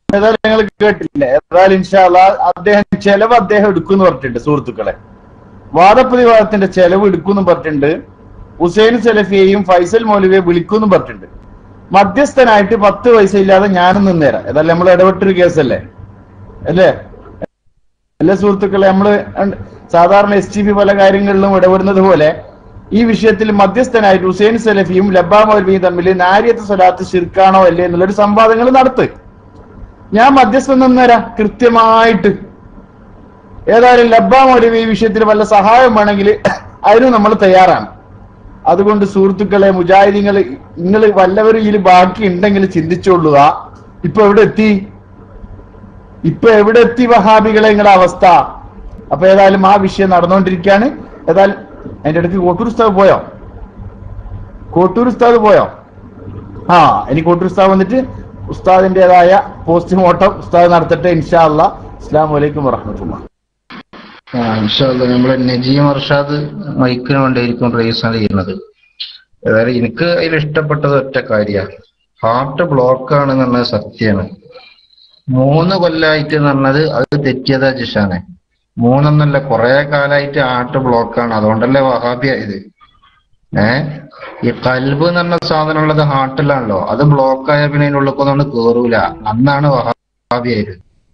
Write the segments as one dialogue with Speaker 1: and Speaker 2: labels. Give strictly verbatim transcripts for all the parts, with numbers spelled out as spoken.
Speaker 1: ഏതായാലും നിങ്ങൾ കേട്ടില്ല. ഏതായാലും ഇൻഷാ അല്ലാഹ് അദ്ദേഹം ചെലവ് അദ്ദേഹം എടുക്കുമെന്ന് പറഞ്ഞിട്ടുണ്ട്. സുഹൃത്തുക്കളെ, വാദപ്രതിവാദത്തിന്റെ ചെലവ് എടുക്കുമെന്നും പറഞ്ഞിട്ടുണ്ട്. ഹുസൈൻ സലഫിയെയും ഫൈസൽ മൗലവിയെ വിളിക്കുമെന്നും പറഞ്ഞിട്ടുണ്ട്. മധ്യസ്ഥനായിട്ട് പത്ത് പൈസ ഇല്ലാതെ ഞാനും നിന്നേരാം. ഏതായാലും നമ്മൾ ഇടപെട്ടൊരു കേസല്ലേ അല്ലേ അല്ലേ സുഹൃത്തുക്കളെ? നമ്മള് സാധാരണ എസ് ടി പി പല കാര്യങ്ങളിലും ഇടപെടുന്നത് പോലെ ഈ വിഷയത്തിൽ മധ്യസ്ഥനായിട്ട് ഹുസൈൻ സലഫിയും ലബ്ബാ മൗലവിയും തമ്മിൽ നാരിയത്ത് സ്വലാത്ത് ശിർക്കാണോ അല്ലേ എന്നുള്ളൊരു സംവാദങ്ങൾ നടത്ത്. ഞാൻ മധ്യസ്ഥം നിന്നേരാം കൃത്യമായിട്ട്. ഏതായാലും ലബ്ബാ മൗലവി ഈ വിഷയത്തിൽ വല്ല സഹായം വേണമെങ്കിൽ അതിനും നമ്മൾ തയ്യാറാണ്. അതുകൊണ്ട് സുഹൃത്തുക്കളെ, മുജാഹിദീങ്ങൾ, നിങ്ങൾ വല്ലവരും ഇതിൽ ബാക്കി ഉണ്ടെങ്കിൽ ചിന്തിച്ചോളുക. ഇപ്പൊ എവിടെ എത്തി ഇപ്പൊ എവിടെ എത്തി വഹാബികളെ നിങ്ങളുടെ അവസ്ഥ? അപ്പൊ ഏതായാലും ആ വിഷയം നടന്നുകൊണ്ടിരിക്കുകയാണ്. ഏതായാലും അതിന്റെ ഇടയ്ക്ക് കോട്ടൂർ ഉസ്താദ് പോയോ? കോട്ടൂർ ഉസ്താദ് പോയോ? ആ, ഇനി കോട്ടൂർ ഉസ്താദ് വന്നിട്ട് ഉസ്താദിന്റേതായ പോസ്റ്റ്മോർട്ടം ഉസ്താദ് നടത്തട്ടെ. ഇൻഷാ അല്ലാഹ്. അസ്സലാമു അലൈക്കും വറഹ്മത്തുള്ളാഹി.
Speaker 2: നമ്മളെ നജീം അർഷാദ് മൈക്കിന് വേണ്ടിയിരിക്കും റേസാണ് ചെയ്യുന്നത്. അതായത് എനിക്ക് അതിൽ ഇഷ്ടപ്പെട്ടത് ഒറ്റ കാര്യമാണ്, ഹാർട്ട് ബ്ലോക്ക് ആണെന്നുള്ളത് സത്യമാണ്. മൂന്ന് കൊല്ലായിട്ട് പറഞ്ഞത് അത് തെറ്റിയതാ ജിഷാനെ. മൂന്നൊന്നല്ല, കുറെ കാലായിട്ട് ഹാർട്ട് ബ്ലോക്കാണ്. അതുകൊണ്ടല്ലേ വഹാബിയായത്. ഏഹ് ഈ കൽബ് എന്ന് പറഞ്ഞ സാധനം ഉള്ളത് ഹാർട്ടിലാണല്ലോ. അത് ബ്ലോക്കായ പിന്നെ അതിൻ്റെ ഉള്ളിൽ കേറൂല. അന്നാണ് വഹാബിയായത്.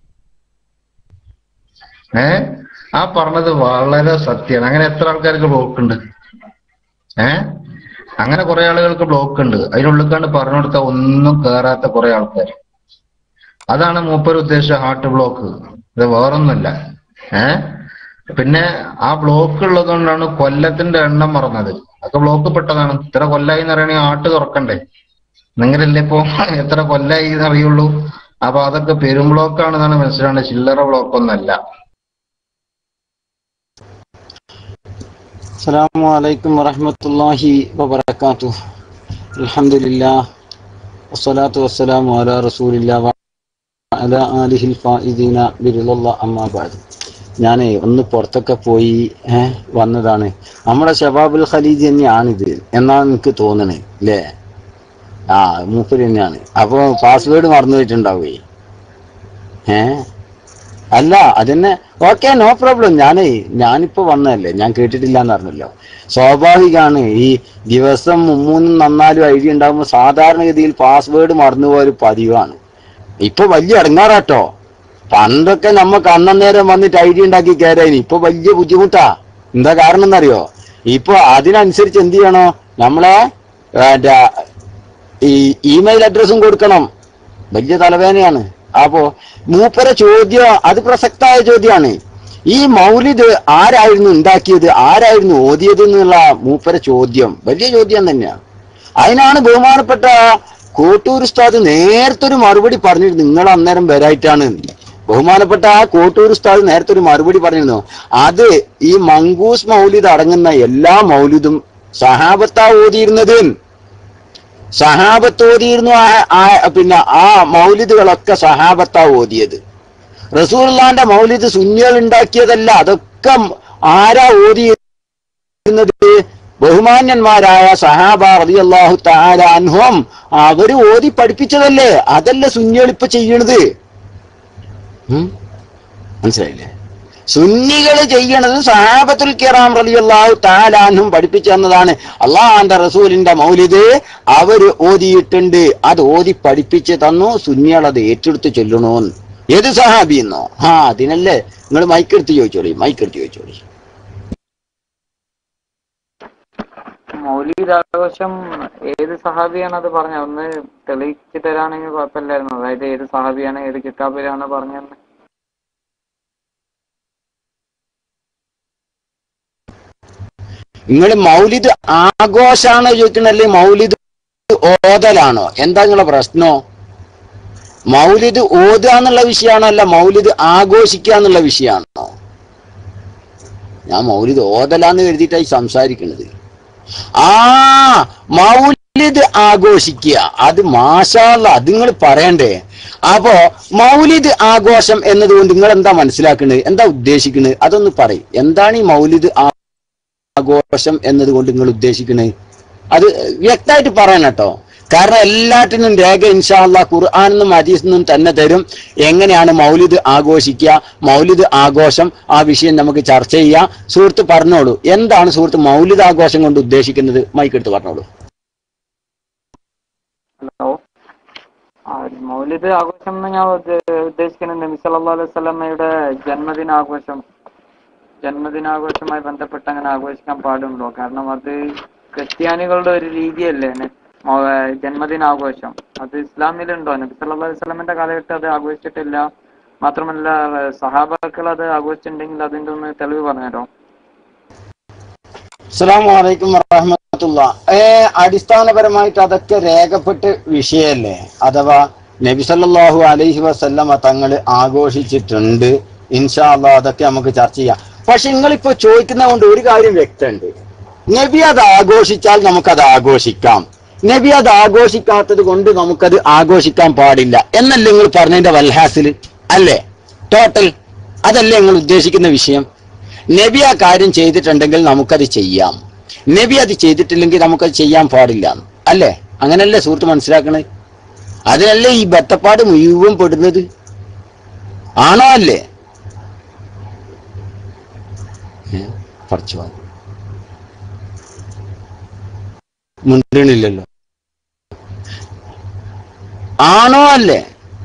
Speaker 2: ഏഹ് ആ പറഞ്ഞത് വളരെ സത്യമാണ്. അങ്ങനെ എത്ര ആൾക്കാർക്ക് ബ്ലോക്ക് ഉണ്ട്? ഏഹ് അങ്ങനെ കുറെ ആളുകൾക്ക് ബ്ലോക്ക് ഉണ്ട്. അതിനുള്ളിക്കാണ്ട് പറഞ്ഞു കൊടുത്താൽ ഒന്നും കേറാത്ത കുറെ ആൾക്കാർ. അതാണ് മൂപ്പർ ഉദ്ദേശിച്ച ഹാർട്ട് ബ്ലോക്ക്. ഇത് വേറൊന്നുമല്ല. ഏഹ് പിന്നെ ആ ബ്ലോക്ക് ഉള്ളത് കൊണ്ടാണ് കൊല്ലത്തിന്റെ എണ്ണം മറന്നത്. അതൊക്കെ ബ്ലോക്ക് പെട്ടതാണ്. ഇത്ര കൊല്ലായി എന്ന് പറയണെങ്കിൽ ഹാർട്ട് തുറക്കണ്ടേ? നിങ്ങളല്ലേ ഇപ്പൊ എത്ര കൊല്ലായി എന്ന് അറിയുള്ളൂ. അപ്പൊ അതൊക്കെ പെരും ബ്ലോക്കാണെന്നാണ് മനസ്സിലാണ്, ചില്ലറ ബ്ലോക്ക് ഒന്നല്ല.
Speaker 3: അസ്സലാമു അലൈക്കും വറഹ്മത്തുള്ളാഹി വബറകാതുഹു. അൽഹംദുലില്ലാഹ് വസ്സലാത്തു വസ്സലാമു അലാ റസൂലില്ലാഹി വഅലാ ആലിഹിൽ ഫായിദീന ബിറിളല്ലാഹി അമ്മാ ബഅദ്. ഞാനേ ഒന്ന് പുറത്തൊക്കെ പോയി ഏഹ് വന്നതാണ്. നമ്മുടെ ശബാബുൽ ഖലീജ് തന്നെയാണിത് എന്നാണ് എനിക്ക് തോന്നണേ അല്ലേ? ആ, മൂപ്പര് തന്നെയാണ്. അപ്പൊ പാസ്വേഡ് മറന്നു പോയിട്ടുണ്ടാവേ. ഏഹ് അല്ല അതന്നെ, ഓക്കെ, നോ പ്രോബ്ലം. ഞാനേ ഞാനിപ്പോ വന്നതല്ലേ, ഞാൻ കേട്ടിട്ടില്ല എന്ന് പറഞ്ഞല്ലോ. സ്വാഭാവികമാണ്. ഈ ദിവസം മൂന്നും നന്നാലും ഐഡിയ ഉണ്ടാകുമ്പോൾ സാധാരണഗതിയിൽ പാസ്വേഡ് മറന്നുപോയൊരു പതിവാണ്. ഇപ്പൊ വലിയ ഇടങ്ങാറാട്ടോ. പണ്ടൊക്കെ നമുക്ക് അന്നേരം വന്നിട്ട് ഐഡിയ ഉണ്ടാക്കി കയറാനി. ഇപ്പൊ വലിയ ബുദ്ധിമുട്ടാ. എന്താ കാരണം എന്നറിയോ? ഇപ്പൊ അതിനനുസരിച്ച് എന്ത് ചെയ്യണോ, നമ്മളെ ഈ ഇമെയിൽ അഡ്രസ്സും കൊടുക്കണം. വലിയ തലവേദനയാണ്. അപ്പോ മൂപ്പര ചോദ്യം അത് പ്രസക്തമായ ചോദ്യമാണ്. ഈ മൗലിദ് ആരായിരുന്നു ഉണ്ടാക്കിയത്, ആരായിരുന്നു ഓതിയത് എന്നുള്ള മൂപ്പര ചോദ്യം വലിയ ചോദ്യം തന്നെയാണ്. അതിനാണ് ബഹുമാനപ്പെട്ട കോട്ടൂർ ഉസ്താദ് നേരത്തെ ഒരു മറുപടി പറഞ്ഞിരുന്നു. നിങ്ങൾ അന്നേരം വരായിട്ടാണ്. ബഹുമാനപ്പെട്ട ആ കോട്ടൂർ ഉസ്താദ് നേരത്തെ ഒരു മറുപടി പറഞ്ഞിരുന്നു. അത് ഈ മങ്കൂസ് മൗലിദ് അടങ്ങുന്ന എല്ലാ മൗലിദും സഹാബത്താ ഓതിയിരുന്നത്. സഹാബത്ത് ഓതിയിരുന്നു. പിന്നെ ആ മൗലിദുകളൊക്കെ സഹാബത്താ ഓതിയത്. റസൂലുള്ളാന്റെ മൗലിദ് സുന്നികൾ ഉണ്ടാക്കിയതല്ല. അതൊക്കെ ആരാ ഓതിയിരുന്നത്? ബഹുമാന്യന്മാരായ സഹാബ റളിയല്ലാഹു തആല അൻഹും അവര് ഓതി പഠിപ്പിച്ചതല്ലേ. അതല്ലേ സുന്നികൾ ഇപ്പൊ ചെയ്യണത്. മനസ്സിലായില്ലേ? സുന്നികൾ ചെയ്യണത് സഹാബത്തുൽ കിറാം റളിയല്ലാഹു തആല അൻഹും പഠിപ്പിച്ചു തന്നതാണ്. അള്ളാഹുവിന്റെ റസൂലിന്റെ മൗലിദ് അവര് ഓതിയിട്ടുണ്ട്. അത് ഓതി പഠിപ്പിച്ച് തന്നു. സുന്നികൾ അത് ഏറ്റെടുത്ത് ചൊല്ലണോന്ന്. ഏത് സഹാബിന്നോ? ആ അതിനല്ലേ നിങ്ങൾ മൈക്കെടുത്ത് ചോദിച്ചോളി, മൈക്കെടുത്ത് ചോദിച്ചോളി.
Speaker 4: മൗലിദ് ആഘോഷം ഏത് സഹാബിയാണ് അത് പറഞ്ഞത്? ഒന്ന് തെളിയിച്ചു തരാണെങ്കിൽ കുഴപ്പമില്ലായിരുന്നു. അതായത് ഏത് സഹാബിയാണ്, ഏത് കിതാബിലാണ് പറഞ്ഞതെന്ന്.
Speaker 3: നിങ്ങൾ മൗലിദ് ആഘോഷാണോ ചോദിക്കണല്ലേ, മൗലിദ് ഓതലാണോ? എന്താ നിങ്ങളെ പ്രശ്നോ? മൗലിദ് ഓതുക എന്നുള്ള വിഷയമാണോ, അല്ല മൗലിദ് ആഘോഷിക്കുക എന്നുള്ള വിഷയമാണോ? ഞാൻ മൗലിദ് ഓതലാന്ന് കരുതിയിട്ടായി സംസാരിക്കുന്നത്. ആ മൗലിദ് ആഘോഷിക്കുക, അത് മാഷാ അല്ലാഹ്, അത് നിങ്ങൾ പറയണ്ടേ. അപ്പോ മൗലിദ് ആഘോഷം എന്നതുകൊണ്ട് നിങ്ങൾ എന്താ മനസ്സിലാക്കുന്നത്, എന്താ ഉദ്ദേശിക്കുന്നത്? അതൊന്ന് പറയും. എന്താണ് ഈ മൗലിദ് ആഘോഷം എന്നതുകൊണ്ട് നിങ്ങൾ ഉദ്ദേശിക്കുന്നത്? അത് വ്യക്തമായിട്ട് പറയണം കേട്ടോ. കാരണം എല്ലാറ്റിനും രേഖ ഇൻഷാ അല്ലാഹ് ഖുർആനിൽ നിന്നും ഹദീസിൽ നിന്നും തന്നെ തരും. എങ്ങനെയാണ് മൗലിദ് ആഘോഷിക്കുക, മൗലിദ് ആഘോഷം, ആ വിഷയം നമുക്ക് ചർച്ച ചെയ്യാം. സുഹൃത്ത് പറഞ്ഞോളൂ, എന്താണ് സുഹൃത്ത് മൗലിദ് ആഘോഷം കൊണ്ട് ഉദ്ദേശിക്കുന്നത്? മൈക്കെടുത്ത് പറഞ്ഞോളൂ.
Speaker 4: ഹലോ, മൗലിദ് ആഘോഷം എന്ന് ഞാൻ ഉദ്ദേശിക്കുന്നത് നബി സല്ലല്ലാഹു അലൈഹി വസല്ലമയുടെ ജന്മദിനാഘോഷം ജന്മദിനാഘോഷവുമായി ബന്ധപ്പെട്ട് അങ്ങനെ ആഘോഷിക്കാൻ പാടുണ്ടോ? കാരണം അത് ക്രിസ്ത്യാനികളുടെ ഒരു രീതിയല്ലേ ജന്മദിനാഘോഷം. അത് ഇസ്ലാമിലുണ്ടോ? നബി സല്ലല്ലാഹു അലൈഹി വസല്ലമയുടെ കാലഘട്ടം അത് ആഘോഷിച്ചിട്ടില്ല. മാത്രമല്ല സഹാബാക്കൾ അത് ആഘോഷിച്ചിട്ടുണ്ടെങ്കിൽ അതിന്റെ ഒന്ന് തെളിവ് പറഞ്ഞുതരോ?
Speaker 3: അസ്സലാമു അലൈക്കും വറഹ്മത്തുള്ളാഹി. ഏ അടിസ്ഥാനപരമായിട്ട് അതൊക്കെ രേഖപ്പെട്ട വിഷയല്ലേ, അഥവാ നബി സല്ലല്ലാഹു അലൈഹി വസല്ലമ തങ്ങൾ ആഘോഷിച്ചിട്ടുണ്ട്. ഇൻഷാ അല്ലാഹ് അതൊക്കെ നമുക്ക് ചർച്ച ചെയ്യാം. പക്ഷെ നിങ്ങളിപ്പോ ചോദിക്കുന്നത് കൊണ്ട് ഒരു കാര്യം വ്യക്തമുണ്ട്. നബി അത് ആഘോഷിച്ചാൽ നമുക്കത് ആഘോഷിക്കാം, നബി അത് ആഘോഷിക്കാത്തത് കൊണ്ട് നമുക്കത് ആഘോഷിക്കാൻ പാടില്ല എന്നല്ലേ നിങ്ങൾ പറഞ്ഞതിന്റെ വൽഹാസിൽ അല്ലേ? ടോട്ടൽ അതല്ലേ നിങ്ങൾ ഉദ്ദേശിക്കുന്ന വിഷയം? നബി ആ കാര്യം ചെയ്തിട്ടുണ്ടെങ്കിൽ നമുക്കത് ചെയ്യാം, നബി അത് ചെയ്തിട്ടില്ലെങ്കിൽ നമുക്കത് ചെയ്യാൻ പാടില്ല അല്ലേ? അങ്ങനല്ലേ സുഹൃത്ത് മനസ്സിലാക്കണത്? അതിനല്ലേ ഈ ബത്തപ്പാട് മുഴുവൻ പെടുന്നത്? ആണോ അല്ലേ? പറച്ചു മുണ്ടില്ലല്ലോ, ആണോ അല്ലേ?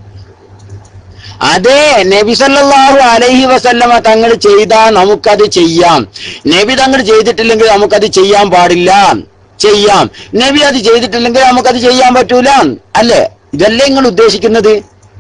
Speaker 3: അതെ, നബി സല്ലല്ലാഹു അലൈഹി വസല്ലമ തങ്ങൾ ചെയ്താൽ നമുക്കത് ചെയ്യാം, നബി തങ്ങൾ ചെയ്തിട്ടില്ലെങ്കിൽ നമുക്കത് ചെയ്യാൻ പാടില്ല. ചെയ്യാം, നബി അത് ചെയ്തിട്ടില്ലെങ്കിൽ നമുക്കത് ചെയ്യാൻ പറ്റൂല അല്ലേ? ഇതല്ലേ നിങ്ങൾ ഉദ്ദേശിക്കുന്നത്?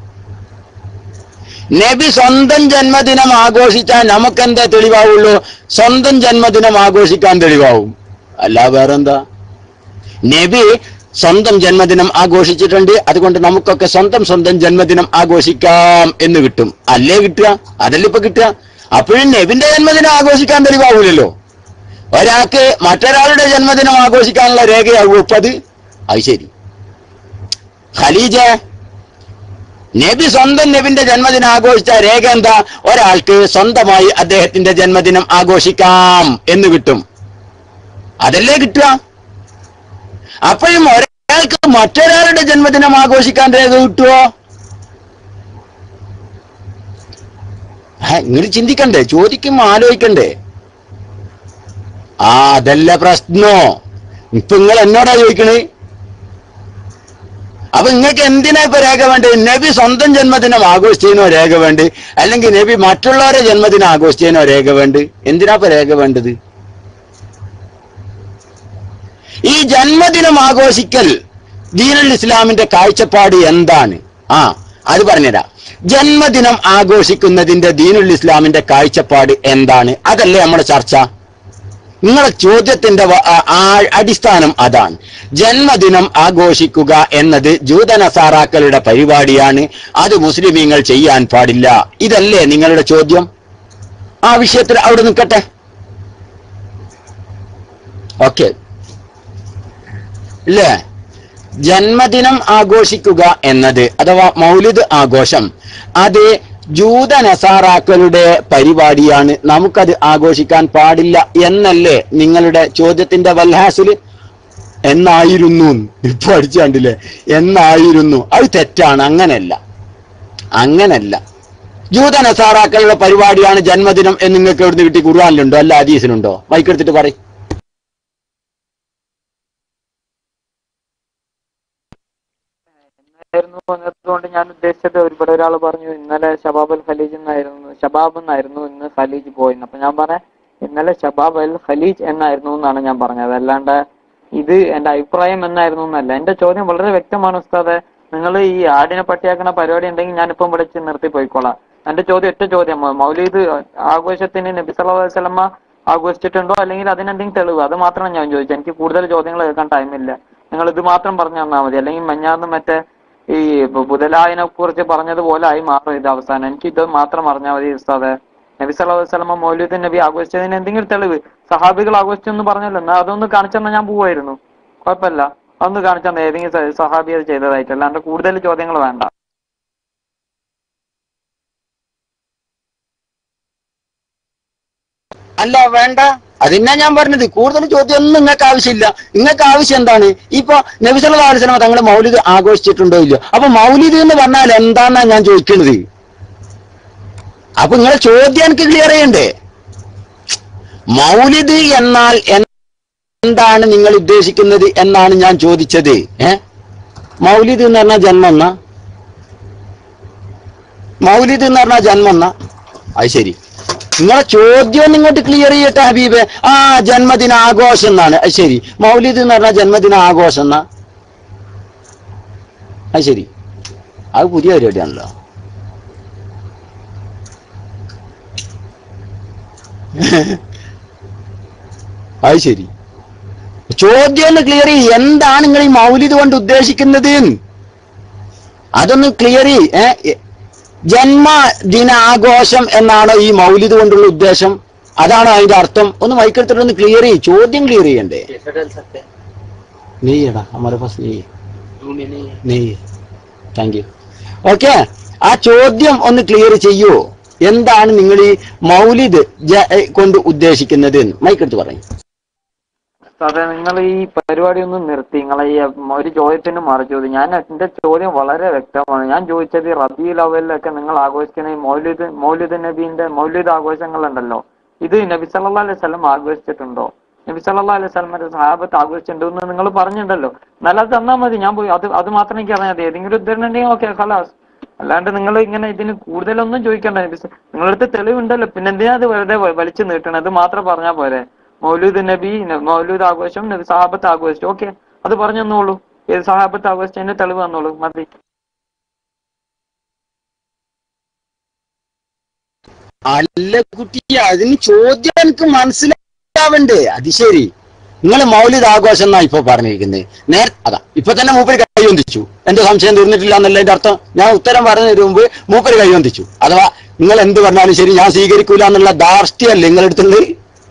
Speaker 3: നബി സ്വന്തം ജന്മദിനം ആഘോഷിച്ചാൽ നമുക്കെന്താ തെളിവാവുള്ളൂ? സ്വന്തം ജന്മദിനം ആഘോഷിക്കാൻ തെളിവാവും, അല്ല വേറെന്താ? നബി സ്വന്തം ജന്മദിനം ആഘോഷിച്ചിട്ടുണ്ട്, അതുകൊണ്ട് നമുക്കൊക്കെ സ്വന്തം സ്വന്തം ജന്മദിനം ആഘോഷിക്കാം എന്ന് കിട്ടും, അല്ലേ കിട്ടുക? അതല്ലേ ഇപ്പൊ കിട്ടുക. അപ്പോഴും നബിന്റെ ജന്മദിനം ആഘോഷിക്കാൻ തെളിവാവൂലല്ലോ. ഒരാൾക്ക് മറ്റൊരാളുടെ ജന്മദിനം ആഘോഷിക്കാനുള്ള രേഖയാകും ഇപ്പൊ അത്? അത് ശരി. ഖലീജ, നബി സ്വന്തം നബിന്റെ ജന്മദിനം ആഘോഷിച്ച രേഖ എന്താ? ഒരാൾക്ക് സ്വന്തമായി അദ്ദേഹത്തിന്റെ ജന്മദിനം ആഘോഷിക്കാം എന്ന് കിട്ടും, അതല്ലേ കിട്ടുക? അപ്പോഴും ഒരാൾക്ക് മറ്റൊരാളുടെ ജന്മദിനം ആഘോഷിക്കാൻ രേഖ കിട്ടുവോ? നിങ്ങൾ ചിന്തിക്കണ്ടേ, ചോദിക്കുമ്പോ ആലോചിക്കണ്ടേ? ആ അതല്ല പ്രശ്നോ. ഇപ്പൊ നിങ്ങൾ എന്നോടാ ചോദിക്കണേ. അപ്പൊ നിങ്ങൾക്ക് എന്തിനാ ഇപ്പൊ രേഖ വേണ്ടത്? നബി സ്വന്തം ജന്മദിനം ആഘോഷിച്ചതിനോ രേഖ വേണ്ട, അല്ലെങ്കിൽ നബി മറ്റുള്ളവരെ ജന്മദിനം ആഘോഷിച്ചതിനോ രേഖ വേണ്ട? എന്തിനാ ഇപ്പൊ രേഖ വേണ്ടത്? ഈ ജന്മദിനം ആഘോഷിക്കൽ ദീനുൽ ഇസ്ലാമിന്റെ കാഴ്ചപ്പാട് എന്താണ്? ആ അത് പറഞ്ഞുതരാം. ജന്മദിനം ആഘോഷിക്കുന്നതിന്റെ ദീനുൽ ഇസ്ലാമിന്റെ കാഴ്ചപ്പാട് എന്താണ്? അതല്ലേ നമ്മുടെ ചർച്ച. നിങ്ങളെ ചോദ്യത്തിന്റെ അടിസ്ഥാനം അതാണ്. ജന്മദിനം ആഘോഷിക്കുക എന്നത് ജൂതനസാറാക്കളുടെ പരിപാടിയാണ്, അത് മുസ്ലിമീങ്ങൾ ചെയ്യാൻ പാടില്ല. ഇതല്ലേ നിങ്ങളുടെ ചോദ്യം? ആ വിഷയത്തിൽ അവിടെ നിൽക്കട്ടെ. ഓക്കെ അല്ലേ? ജന്മദിനം ആഘോഷിക്കുക എന്നത് അഥവാ മൗലിദ് ആഘോഷം അത് ജൂത നസാറാക്കളുടെ പരിപാടിയാണ്, നമുക്കത് ആഘോഷിക്കാൻ പാടില്ല എന്നല്ലേ നിങ്ങളുടെ ചോദ്യത്തിന്റെ വൽഹാസില്? എന്നായിരുന്നു ഇപ്പൊ അടിച്ചു കണ്ടില്ലേ? എന്നായിരുന്നു. അത് തെറ്റാണ്, അങ്ങനല്ല, അങ്ങനല്ല. ജൂത നസാറാക്കളുടെ പരിപാടിയാണ് ജന്മദിനം എന്ന് നിങ്ങൾക്ക് എവിടുന്ന് കിട്ടി? ഖുർആനിലുണ്ടോ അല്ല ഹദീസിലുണ്ടോ? മൈക്കെടുത്തിട്ട് പറയും.
Speaker 4: കൊണ്ട് ഞാൻ ഉദ്ദേശിച്ചത്, ഒരുപാട് ഒരാൾ പറഞ്ഞു ഇന്നലെ ഷബാബ് അൽ ഖലീജ് എന്നായിരുന്നു, ഷബാബ് എന്നായിരുന്നു ഇന്ന് ഖലീജ് പോയിന്ന്. അപ്പൊ ഞാൻ പറഞ്ഞ ഇന്നലെ ഷബാബ് അൽ ഖലീജ് എന്നായിരുന്നു എന്നാണ് ഞാൻ പറഞ്ഞത്, അല്ലാണ്ട് ഇത് എന്റെ അഭിപ്രായം എന്നായിരുന്നു എന്നല്ല. എന്റെ ചോദ്യം വളരെ വ്യക്തമാണ് ഉസ്താദെ. നിങ്ങൾ ഈ ആടിനെ പട്ടിയാക്കുന്ന പരിപാടി ഉണ്ടെങ്കിൽ ഞാനിപ്പം വിളിച്ച് നിർത്തി പോയിക്കോളാം. എന്റെ ചോദ്യം ഒറ്റ ചോദ്യം, മൗലിദ് ആഘോഷത്തിന് നബി സല്ലല്ലാഹു അലൈഹി വസല്ലമ ആഘോഷിച്ചിട്ടുണ്ടോ, അല്ലെങ്കിൽ അതിനെന്തെങ്കിലും തെളിവ്? അത് മാത്രമാണ് ഞാൻ ചോദിച്ചത്. എനിക്ക് കൂടുതൽ ചോദ്യങ്ങൾ കേൾക്കാൻ ടൈമില്ല. നിങ്ങൾ ഇത് മാത്രം പറഞ്ഞു തന്നാൽ മതി. അല്ലെങ്കിൽ മഞ്ഞാന്ന് മറ്റേ ഈ ബുധലായനെ കുറിച്ച് പറഞ്ഞതുപോലെ ആയി മാറും ഇത് അവസാനം. എനിക്ക് ഇത് മാത്രം പറഞ്ഞാൽ മതി ഉസ്താദെ. നബി സല്ലല്ലാഹു അലൈഹി വസല്ലമ മൗലിദ് നബി ആഘോഷിച്ചതിന് എന്തെങ്കിലും തെളിവ്? സഹാബികൾ ആഘോഷിച്ചെന്ന് പറഞ്ഞല്ലോ, എന്നാൽ അതൊന്ന് കാണിച്ചെന്നാൽ ഞാൻ പോവായിരുന്നു, കുഴപ്പമില്ല. അതൊന്ന് കാണിച്ചെന്നാൽ ഏതെങ്കിലും സഹാബി അത് ചെയ്തതായിട്ട്, അല്ലാണ്ട് കൂടുതൽ ചോദ്യങ്ങൾ വേണ്ട.
Speaker 3: അല്ല വേണ്ട, അതിനാ ഞാൻ പറഞ്ഞത്. കൂടുതൽ ചോദ്യം ഒന്നും നിങ്ങൾക്ക് ആവശ്യമില്ല. നിങ്ങൾക്ക് ആവശ്യം എന്താണ്? ഇപ്പൊ നബി സല്ലല്ലാഹു അലൈഹി വസല്ലം തങ്ങൾ മൗലിദ് ആഘോഷിച്ചിട്ടുണ്ടോ ഇല്ലയോ? അപ്പൊ മൗലിദ് എന്ന് പറഞ്ഞാൽ എന്താന്നാ ഞാൻ ചോദിക്കുന്നത്. അപ്പൊ നിങ്ങളെ ചോദ്യം എനിക്ക് ക്ലിയർ ചെയ്യണ്ടേ? മൗലിദ് എന്നാൽ എന്താണ് നിങ്ങൾ ഉദ്ദേശിക്കുന്നത് എന്നാണ് ഞാൻ ചോദിച്ചത്. ഏ മൗലിദ് എന്ന് പറഞ്ഞാൽ ജന്മം എന്നാ? മൗലിദ് എന്ന് പറഞ്ഞാൽ ജന്മം എന്നാ? അത് ശരി, നിങ്ങളെ ചോദ്യം ഇങ്ങോട്ട് ക്ലിയർ ചെയ്യട്ടെ ഹബീബ്. ആ ജന്മദിനാഘോഷം എന്നാണ്. അത് ശരി, മൗലിദ് എന്ന് പറഞ്ഞാൽ ജന്മദിനാഘോഷം എന്നാ? അത് ശരി, അത് പുതിയ പരിപാടിയാണല്ലോ. അത് ശരി, ചോദ്യം ഒന്ന് ക്ലിയർ ചെയ്യ്. എന്താണ് നിങ്ങൾ ഈ മൗലിദ് കൊണ്ട് ഉദ്ദേശിക്കുന്നത്? അതൊന്ന് ക്ലിയർ ചെയ്യ്. ഏ ജന്മദിനാഘോഷം എന്നാണോ ഈ മൗലിദ് കൊണ്ടുള്ള ഉദ്ദേശം? അതാണോ അതിന്റെ അർത്ഥം? ഒന്ന് മൈക്കെടുത്തിട്ട് ഒന്ന് ക്ലിയർ ചെയ്യ്. ചോദ്യം ക്ലിയർ ചെയ്യണ്ടേ? നെയ്യടാ ഹമാരെ പാസ് നെയ്യ് നെയ്യ് താങ്ക് യു. ഓക്കെ, ആ ചോദ്യം ഒന്ന് ക്ലിയർ ചെയ്യൂ. എന്താണ് നിങ്ങൾ ഈ മൗലിദ് കൊണ്ട് ഉദ്ദേശിക്കുന്നത്? മൈക്കെടുത്ത് പറയും.
Speaker 4: അതെ, നിങ്ങൾ ഈ പരിപാടി ഒന്ന് നിർത്തി. നിങ്ങളെ ഈ ഒരു ചോദ്യത്തിന് മറു ചോദ്യം. ഞാൻ എന്റെ ചോദ്യം വളരെ വ്യക്തമാണ്. ഞാൻ ചോദിച്ചത് റബീഉൽ അവ്വലിലൊക്കെ നിങ്ങൾ ആഘോഷിക്കുന്ന ഈ മൗലിദ് മൗലിദ് നബീന്റെ മൗലിദ് ആഘോഷങ്ങളുണ്ടല്ലോ, ഇത് നബി സല്ലല്ലാഹു അലൈഹി വസല്ലം ആഘോഷിച്ചിട്ടുണ്ടോ? നബി സല്ലല്ലാഹു അലൈഹി വസല്ലമയുടെ സഹാബത്ത് ആഘോഷിച്ചിട്ടുണ്ടോ എന്ന് നിങ്ങൾ പറഞ്ഞിട്ടുണ്ടല്ലോ. നല്ല തന്നാൽ മതി, ഞാൻ പോയി അത് അത് മാത്രം എനിക്ക് അറിയാം. മതി. ഏതെങ്കിലും ഉദ്ധരണം ഉണ്ടെങ്കിൽ ഓക്കെ ഖലാസ്. അല്ലാണ്ട് നിങ്ങൾ ഇങ്ങനെ ഇതിന് കൂടുതലൊന്നും ചോദിക്കണ്ട. നിങ്ങളടുത്ത് തെളിവുണ്ടല്ലോ, പിന്നെ എന്തിനാ അത് വെറുതെ വലിച്ചു നീട്ടണം? അത് മാത്രം പറഞ്ഞാൽ പോരെ. മൗലൂദ് നബി മൗലൂദ് ആഘോഷം നബി സഹാബത്ത് ആഘോഷിച്ചു, ഓക്കെ അത് പറഞ്ഞു തന്നോളൂ. ഏത് സഹാബത്ത് ആഘോഷിച്ചതിന്റെ തെളിവ് തന്നോളൂ, മതി.
Speaker 3: അല്ല കുട്ടി, അതിന് ചോദ്യം എനിക്ക് മനസ്സിലാവണ്ടേ? അത് ശരി, നിങ്ങൾ മൗലിദ് ആഘോഷം എന്നാ ഇപ്പൊ പറഞ്ഞിരിക്കുന്നത്. നേര അതാ ഇപ്പൊ തന്നെ മൂപ്പര് കൈവന്തിച്ചു. എന്റെ സംശയം തീർന്നിട്ടില്ല എന്നല്ല എന്റെ അർത്ഥം. ഞാൻ ഉത്തരം പറഞ്ഞതിന് മുമ്പ് മൂപ്പര് കൈവന്തിച്ചു. അഥവാ നിങ്ങൾ എന്ത് പറഞ്ഞാലും ശരി ഞാൻ സ്വീകരിക്കൂല എന്നുള്ള ധാർഷ്ട്യമല്ലേ നിങ്ങളെടുത്തുള്ളത്?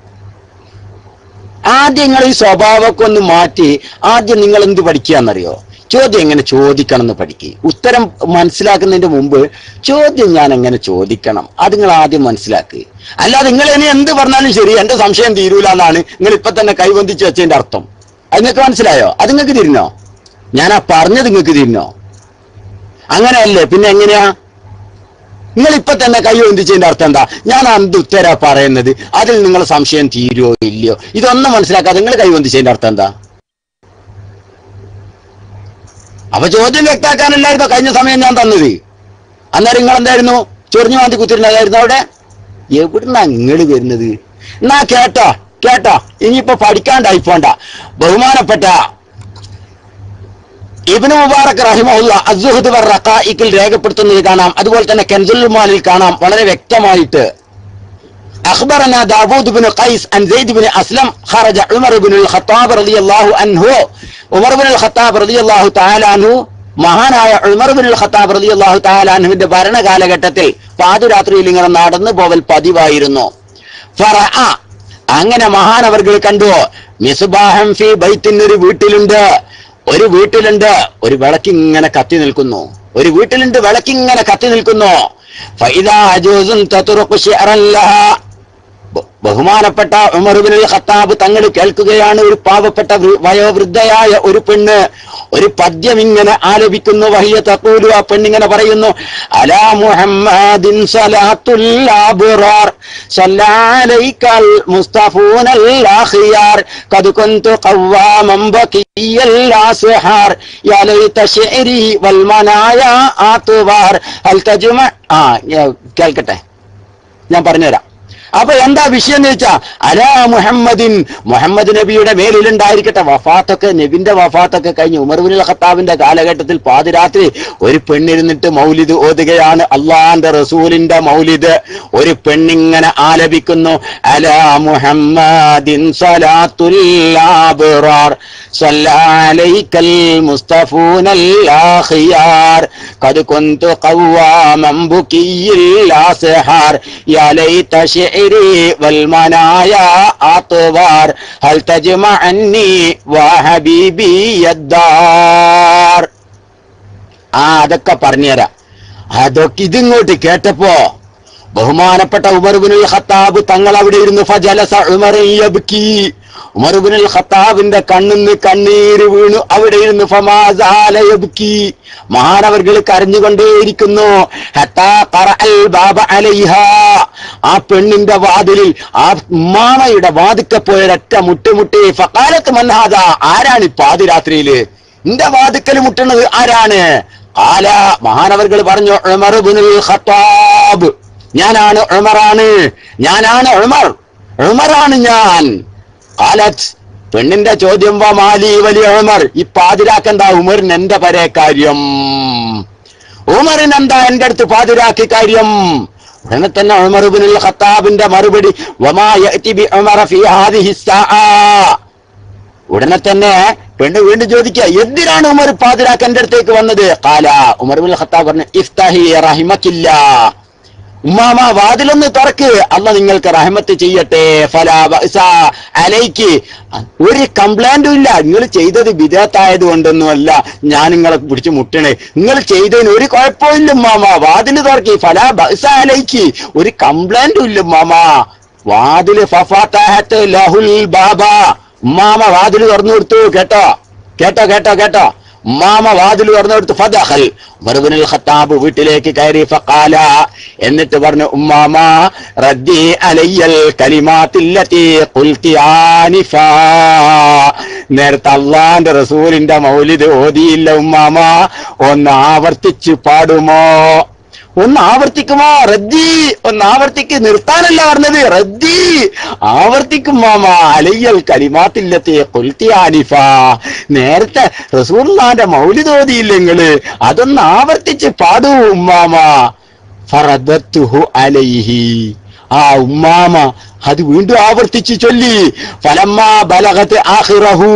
Speaker 3: ആദ്യം നിങ്ങൾ ഈ സ്വഭാവമൊക്കെ ഒന്ന് മാറ്റി ആദ്യം നിങ്ങൾ എന്ത് പഠിക്കുകയെന്നറിയോ? ചോദ്യം എങ്ങനെ ചോദിക്കണം എന്ന് പഠിക്കുക. ഉത്തരം മനസ്സിലാക്കുന്നതിന്റെ മുമ്പ് ചോദ്യം ഞാൻ എങ്ങനെ ചോദിക്കണം അത് നിങ്ങൾ ആദ്യം മനസ്സിലാക്കുക. അല്ലാതെ നിങ്ങൾ ഇനി എന്ത് പറഞ്ഞാലും ശരി എന്റെ സംശയം തീരൂല എന്നാണ് നിങ്ങൾ ഇപ്പൊ തന്നെ കൈവന്തിച്ച് വെച്ചതിന്റെ അർത്ഥം. അത് നിങ്ങൾക്ക് മനസ്സിലായോ? അത് നിങ്ങൾക്ക് തിരിഞ്ഞോ? ഞാൻ ആ പറഞ്ഞത് നിങ്ങൾക്ക് തിരിഞ്ഞോ? അങ്ങനെയല്ലേ? പിന്നെ എങ്ങനെയാ? നിങ്ങൾ ഇപ്പൊ തന്നെ കൈവന്തിച്ചതിന്റെ അർത്ഥം എന്താ? ഞാൻ എന്ത് ഉത്തര പറയുന്നത്, അതിൽ നിങ്ങൾ സംശയം തീരുവോ ഇല്ലയോ? ഇതൊന്നും മനസ്സിലാക്കാതെ നിങ്ങൾ കൈവന്തിച്ചതിന്റെ അർത്ഥം എന്താ? അപ്പൊ ചോദ്യം വ്യക്തമാക്കാനല്ലായിരുന്നോ കഴിഞ്ഞ സമയം ഞാൻ തന്നത്? അന്നേരം നിങ്ങൾ എന്തായിരുന്നു ചൊറിഞ്ഞു മാന്തി കുത്തിരുന്നതായിരുന്നു അവിടെ? എവിടുന്നാ നിങ്ങൾ വരുന്നത്? എന്നാ കേട്ടോ കേട്ടോ, ഇനിയിപ്പോ പഠിക്കാണ്ടായി പോണ്ട. ബഹുമാനപ്പെട്ട ഇബ്നു മുബാറക് റഹിമഹുല്ല അസ്സുഹദ് വർ റഖായിഖിൽ രേഖപ്പെടുത്തുന്നത് കാണാം. അതുപോലെ തന്നെ കൻസുൽ മാലിൽ കാണാം വളരെ വ്യക്തമായിട്ട്. أخبرنا داوود بن قيس عن زيد بن أسلم خرج عمر بن الخطاب رضي الله عنه عمر بن الخطاب رضي الله تعالى عنه മഹാനായ ഉമർ ബിൻ ഖത്താബ് റളിയല്ലാഹു തആല അൻഹുവിന്റെ ഭരണ കാലഘട്ടത്തിൽ പാതിരാത്രിയിൽ ഇങ്ങനെ നടന്നു പോവൽ പതിവായിരുന്നു. ഫറഅ അങ്ങനെ മഹാനവർകൾ കണ്ടു മിസ്ബാഹം ഫീ ബൈത്തിൻ, ഒരു വീട്ടിലുണ്ട് ഒരു വീട്ടിലുണ്ട് ഒരു വിളക്കിങ്ങനെ കത്തി നിൽക്കുന്നു. ഒരു വീട്ടിലുണ്ട് വിളക്കിങ്ങനെ കത്തി നിൽക്കുന്നു. ഫഇദാ അജൂസുൻ തത്റുഖു ശിഅറൻ ലഹാ, ബഹുമാനപ്പെട്ട ഉമർ ഇബ്നുൽ ഖത്താബ് തങ്ങൾ കേൾക്കുകയാണ് ഒരു പാവപ്പെട്ട വയോവൃദ്ധയായ ഒരു പെണ്ണ് ഒരു പദ്യം ഇങ്ങനെ ആലപിക്കുന്നു. വഹിയ തഖൂലു, ആ പെണ്ണിങ്ങനെ പറയുന്നു, അലാ മുഹമ്മദിൻ സലാത്തുൽ അബ്റാർ സല്ലല്ലാ അലൈക്കൽ മുസ്തഫൂനൽ അഖിയാർ ഖദ് കുൻതു ഖവാമൻ ബഖിയൽ അസ്ഹാർ യാ ലൈത ശിഅരി വൽ മനായ ആത്വാർ ഹൽ തജ്മ. ആ കേൾക്കട്ടെ, ഞാൻ പറഞ്ഞുതരാം. അപ്പൊ എന്താ വിഷയം എന്ന് വെച്ചാ, അലാ മുഹമ്മദിൻ, മുഹമ്മദ് നബിയുടെ മേലിലുണ്ടായിരിക്കട്ടെ. വഫാത്തൊക്കെ നബിന്റെ വഫാത്തൊക്കെ കഴിഞ്ഞ് ഉമർ ഇബ്നുൽ ഖത്താബിന്റെ കാലഘട്ടത്തിൽ പാതിരാത്രി ഒരു പെണ്ണിരുന്നിട്ട് മൗലിദ് ഓതുകയാണ്. അള്ളാന്റെ റസൂലിന്റെ മൗലിദ് ഒരു പെണ്ണിങ്ങനെ ആലപിക്കുന്നു. അലാ മുഹമ്മദിൻ സലാത്തുൽ അബ്റാർ സല്ലല്ലാ അലൈക്കൽ മുസ്തഫൂനൽ അഖിയാർ ഖദ് കുൻതു ഖവാമൻ ബുകിയിൽ അസ്ഹാർ യാ ലൈത والمنايا أطوار هل تجمعني وحبيبي الدار. ആ അതൊക്കെ പറഞ്ഞുതരാം. അതൊക്കെ ഇതിങ്ങോട്ട് കേട്ടപ്പോ ബഹുമാനപ്പെട്ട ഉമർ ഇബ്നുൽ ഖത്താബ് തങ്ങൾ അവിടെ ഇരുന്ന് ഫജലസ ഉമർ യബ്കി, ഉമർ ഇബ്നുൽ ഖത്താബിന്റെ കണ്ണിന്ന് കണ്ണീര് വീണു അവിടെ ഇരുന്ന് ഫമാസാല യബ്കി, മഹാനവർകൾ കരഞ്ഞുകൊണ്ടേയിരിക്കുന്നു. ഹത്താ ഖറഅൽ ബാബ അലൈഹാ, ആ പെണ്ണിന്റെ വാതിലിൽ ആ ഉമ്മാമയുടെ വാതിക്കെ പോയൊരൊറ്റ മുട്ടുമുട്ടി. ഫഖാലത്ത് മൻ ഹാദാ, ആരാണ് ഈ പാതിരാത്രിയില് എന്റെ വാതിക്കൽ മുട്ടുന്നത് ആരാണ്? ഖാല, മഹാനവർകൾ പറഞ്ഞു ഉമർ ഇബ്നുൽ ഖത്താബ്, ഞാനാണ് ഉമറാണ്, ഞാനാണ് ഉമർ, ഉമറാണ് ഞാൻ. ഖാലത്ത്, പെണ്ണിന്റെ ചോദ്യം വമാലി വലിയ ഉമർ, ഈ പാതിരാക്കെന്താ ഉമറിന് എന്റെ പരേ കാര്യം? ഉമറിന് എന്താ എന്റെ അടുത്ത് പാതിരാക്കി കാര്യം? ഉടനെ തന്നെ ഉമർ ഇബ്നുൽ ഖത്താബിന്റെ മറുപടി വമാ യഅതി ബി ഉമർ ഫീ ഹാദിഹി സ്സാഅ. ഉടനെ തന്നെ പെണ്ണ് വീണ്ടും ചോദിക്കുക, എന്തിനാണ് ഉമർ പാതിരാക്ക് എന്റെ അടുത്തേക്ക് വന്നത്? ഖാല, ഉമർ ഇബ്നുൽ ഖത്താബ് പറഞ്ഞു ഇഫ്തഹി റഹിമക്കില്ല, ഉമ്മാമ വാതിലൊന്ന് തുറക്ക്, അല്ലാഹ് നിങ്ങൾക്ക് റഹ്മത്ത് ചെയ്യട്ടെ. ഫലാ ബഅസ അലൈക്ക്, ഒരു കംപ്ലൈന്റും ഇല്ല, നിങ്ങൾ ചെയ്തത് ബിദഅത്തായത് കൊണ്ടൊന്നുമല്ല ഞാൻ നിങ്ങളെ പിടിച്ച് മുട്ടണേ, നിങ്ങൾ ചെയ്തതിന് ഒരു കുഴപ്പമില്ല ഉമ്മാമ, വാതില് തുറക്കി. ഫലാ ബഅസ അലൈക്ക്, ഒരു കംപ്ലൈന്റും ഇല്ല ഉമ്മാമ. വാതില് ഫഫതഹത ലഹുൽ ബാബ, ഉമ്മാമ വാതില് തുറന്നു കൊടുത്തു. കേട്ടോ കേട്ടോ കേട്ടോ കേട്ടോ ഉമ്മാമ വാതിൽ തുറന്നു കൊടുത്തു. ഫദഖൽ, ഉമർ ഇബ്നുൽ ഖത്താബ് വീട്ടിലേക്ക് കയറി. ഫഖാല, എന്നിട്ട് പറഞ്ഞു ഉമ്മാമ റദ്ദി അലയ്യൽ കലിമാത്തില്ലതി ഖുൽതി ആനിഫാ, നേരത്തെ അല്ലാഹുവിന്റെ റസൂലിന്റെ മൗലിദ് ഓതിയില്ല ഉമ്മാമ, ഒന്ന് ആവർത്തിച്ച് പാടുമോ? ഒന്ന് ആവർത്തിക്കുമോ? റദ്ദി, ഒന്ന് ആവർത്തിക്ക്, നിർത്താനല്ല പറഞ്ഞത്, റദ്ദി, ആവർത്തിക്കും മാമ. അലയ്യൽ കലിമാത്തില്ലത്തെ ഖുൽതി ആനിഫാ, നേരത്തെ റസൂലുള്ളാഹിന്റെ മൗലിദ് ഓതിയില്ല നിങ്ങള്, അതൊന്ന് ആവർത്തിച്ച് പാടൂ ഉമ്മാമ. ഫറദത്തുഹു അലൈഹി, ആ ഉമ്മാമ അത് വീണ്ടും ആവർത്തിച്ച് ചൊല്ലി. ഫലമ്മാ ബലഗത് ആഖിറഹു,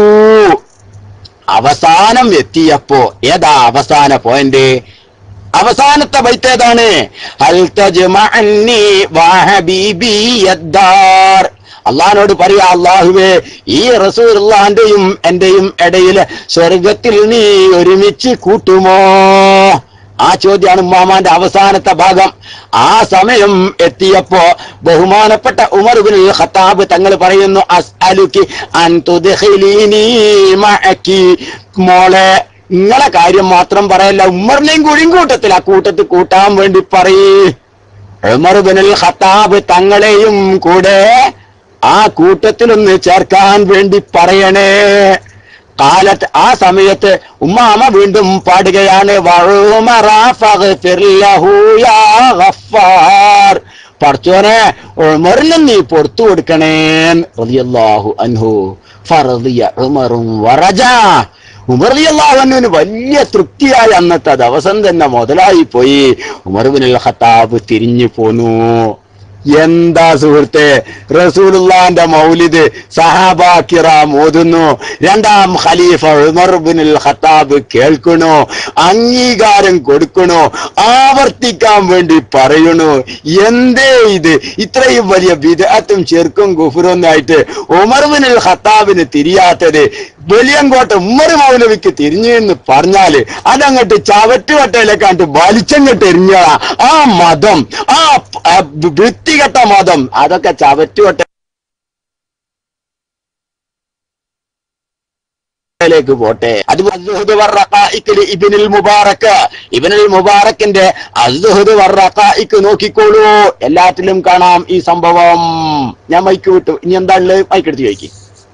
Speaker 3: അവസാനം എത്തിയപ്പോ, ഏതാ അവസാന പോയിന്റ്? അവസാനത്തെ ബൈത്ത് ഏതാണ്? ഹൽ തജ്മഅന്നി വഹബീബി യദ്ദാർ, അള്ളാഹിനോട് പറയാ, അള്ളാഹുവേ ഈ റസൂലുള്ളാഹിന്റെയും എന്റെയും ഇടയിൽ സ്വർഗത്തിൽ നീ ഒരുമിച്ച് കൂട്ടുമോ? ആ ചോദ്യമാണ് ഉമ്മാമാന്റെ അവസാനത്തെ ഭാഗം. ആ സമയം എത്തിയപ്പോ ബഹുമാനപ്പെട്ട ഉമർ ഇബ്നുൽ ഖത്താബ് തങ്ങൾ പറയുന്നു, അസ്അലുകി അൻ തുദ്ഖിലീനി മഅകി, മോളെ നിങ്ങളെ കാര്യം മാത്രം പറയല്ല, ഉമറിനെയും കൂടിയും കൂട്ടത്തിൽ ആ കൂട്ടത്തിൽ കൂട്ടാൻ വേണ്ടി പറയേ. ഉമർ ഇബ്നുൽ ഖത്താബ് തങ്ങളെയും കൂടെ ആ കൂട്ടത്തിലൊന്ന് ചേർക്കാൻ വേണ്ടി പറയണേ. കാലത്ത്, ആ സമയത്ത് ഉമ്മാമ വീണ്ടും പാടുകയാണ്, പടച്ചോനെ ഉമറിനും നീ പുറത്തു കൊടുക്കണേ റളിയല്ലാഹു അൻഹു. ഫറദിയ ഉമറും വറജാ, ഉമർ റളിയല്ലാഹു അൻഹുവിന് വലിയ തൃപ്തിയായി അന്നത്തെ ദിവസം തന്നെ മുതലായി പോയി. ഉമർ ഇബ്നുൽ ഖത്താബ് തിരിഞ്ഞു പോന്നു. എന്താ സുഹൃത്തെ, റസൂലുള്ളാഹിന്റെ മൗലിദ് സഹാബാ കിറാം ഓതുന്നു, രണ്ടാം ഖലീഫ ഉമർ ഇബ്നുൽ ഖത്താബ് കേൾക്കണു, അംഗീകാരം കൊടുക്കണു, ആവർത്തിക്കാൻ വേണ്ടി പറയണു. എന്തേ ഇത് ഇത്രയും വലിയ ബിദ്അത്തും ശിർക്കും കുഫ്റൊന്നായിട്ട് ഉമർ ഇബ്നുൽ ഖത്താബിന് തിരിയാത്തത്? വെളിയങ്കോട്ടെ ഉമ്മർ മൗലവിക്ക് തിരിഞ്ഞു എന്ന് പറഞ്ഞാല് അതങ്ങട്ട് ചവറ്റുവട്ടയിലേക്കാണ്ട് വലിച്ചങ്ങട്ട് എറിഞ്ഞ ആ മതം, ആ വൃത്തികെട്ട മതം, അതൊക്കെ ചവറ്റുവട്ട ലേക്ക് പോട്ടെ. അത് ഇബ്നുൽ മുബാറക്, ഇബ്നുൽ മുബാറക്കിന്റെ അസ്സുഹദ് വറഖായിക് നോക്കിക്കോളൂ, എല്ലാത്തിലും കാണാം ഈ സംഭവം. ഞാൻ മൈക്ക് വിട്ടു, ഇനി എന്താ ഉള്ളത്? മൈക്ക് എടുത്ത് ചോദിക്കും.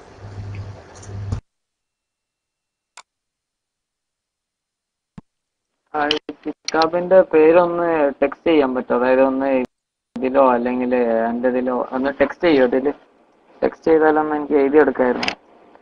Speaker 4: കിതാബിന്റെ പേരൊന്ന് ടെക്സ്റ്റ് ചെയ്യാൻ പറ്റുമോ? അതായത് ഒന്ന് ഇതിലോ അല്ലെങ്കിൽ എന്റെ ഇതിലോ ഒന്ന് ടെക്സ്റ്റ് ചെയ്യോ? ഇതില് ടെക്സ്റ്റ് ചെയ്താലൊന്ന് എനിക്ക് എഴുതിയെടുക്കായിരുന്നു.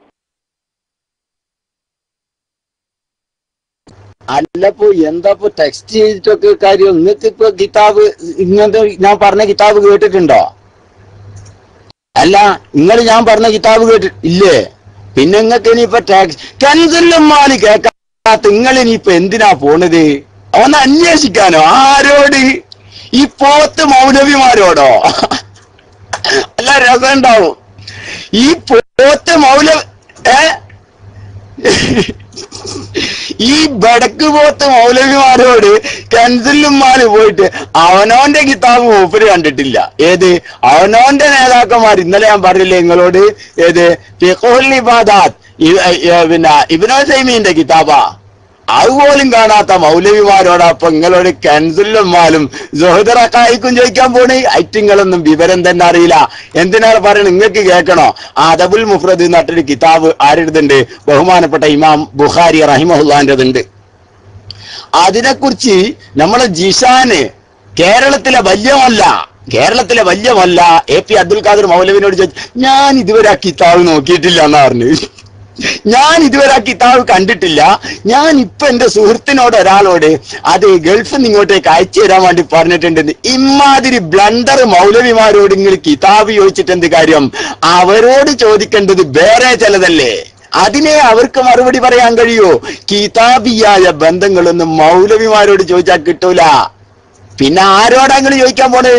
Speaker 3: അല്ലപ്പോ എന്താപ്പോ ടെക്സ്റ്റ് ചെയ്തിട്ടൊക്കെ കാര്യം? നിങ്ങൾക്ക് ഇപ്പൊ കിതാബ് ഇങ്ങനത്തെ ഞാൻ പറഞ്ഞ കിതാബ് കേട്ടിട്ടുണ്ടോ? അല്ല, നിങ്ങൾ ഞാൻ പറഞ്ഞ കിതാബ് കേട്ടി ഇല്ലേ? പിന്നെ നിങ്ങൾക്ക് ഇനിയിപ്പോ ടെക്സ്റ്റ് കൻസുല്ലമാലി കേൾക്കാത്ത നിങ്ങൾ ഇനിയിപ്പോ എന്തിനാ പോണത്? ഒന്ന് അന്വേഷിക്കാനോ? ആരോട്? ഈ പോത്ത് മൗലവിമാരോടോ? അല്ല, രസം ഉണ്ടാവും. ഈ പോത്ത് മൗലവി ഏ ഈ ബടക്ക് പോത്ത് മൗലവിമാരോട് കൻസുല്ലുമാര് പോയിട്ട് അവനോന്റെ കിതാബ് മൂപ്പര് കണ്ടിട്ടില്ല. ഏത് അവനോന്റെ നേതാക്കന്മാർ ഇന്നലെ ഞാൻ പറഞ്ഞില്ലേ നിങ്ങളോട്, ഏത് ഫിഖ്ഹുൽ ഇബാദാത്ത് പിന്നെ ഇബ്നു തൈമിയുടെ കിതാബാ, അതുപോലും കാണാത്ത മൗലവിമാരോടൊപ്പം നിങ്ങളോട് കൻസുല്ലുമാലും സുഹദറക്കായിക്കും ചോദിക്കാൻ പോണേ. ഐറ്റിങ്ങളൊന്നും വിവരം തന്നെ അറിയില്ല. എന്തിനാണ് പറയുന്നത്? നിങ്ങൾക്ക് കേൾക്കണോ? അദബുൽ മുഫ്രദ് എന്നിട്ടൊരു കിതാബ് ആരെടുത്തുണ്ട്? ബഹുമാനപ്പെട്ട ഇമാം ബുഖാരി റഹിമഹുല്ലാൻ്റെതുണ്ട്. അതിനെക്കുറിച്ച് നമ്മളെ ജിഷാന് കേരളത്തിലെ വല്യമല്ല കേരളത്തിലെ വല്യമല്ല എ പി അബ്ദുൽ ഖാദർ മൗലവിനോട് ചോദിച്ചു, ഞാൻ ഇതുവരെ ആ കിതാബ് നോക്കിയിട്ടില്ല എന്നാ പറഞ്ഞു. ഞാൻ ഇതുവരെ ആ കിതാബ് കണ്ടിട്ടില്ല. ഞാൻ ഇപ്പൊ എന്റെ സുഹൃത്തിനോട് ഒരാളോട് അത് ഗൾഫിൽ നിന്ന് ഇങ്ങോട്ടേക്ക് അയച്ചു തരാൻ വേണ്ടി പറഞ്ഞിട്ടുണ്ട്. ഇമാതിരി ബ്ലണ്ടർ മൗലവിമാരോട് നിങ്ങൾ കിതാബ് ചോദിച്ചിട്ട് എന്ത് കാര്യം? അവരോട് ചോദിക്കേണ്ടത് വേറെ ചിലതല്ലേ. അതിനെ അവർക്ക് മറുപടി പറയാൻ കഴിയോ? കിതാബിയായ ബന്ധങ്ങളൊന്നും മൗലവിമാരോട് ചോദിച്ചാൽ കിട്ടൂല. പിന്നെ ആരോടാ നിങ്ങൾ ചോദിക്കാൻ പോണേ?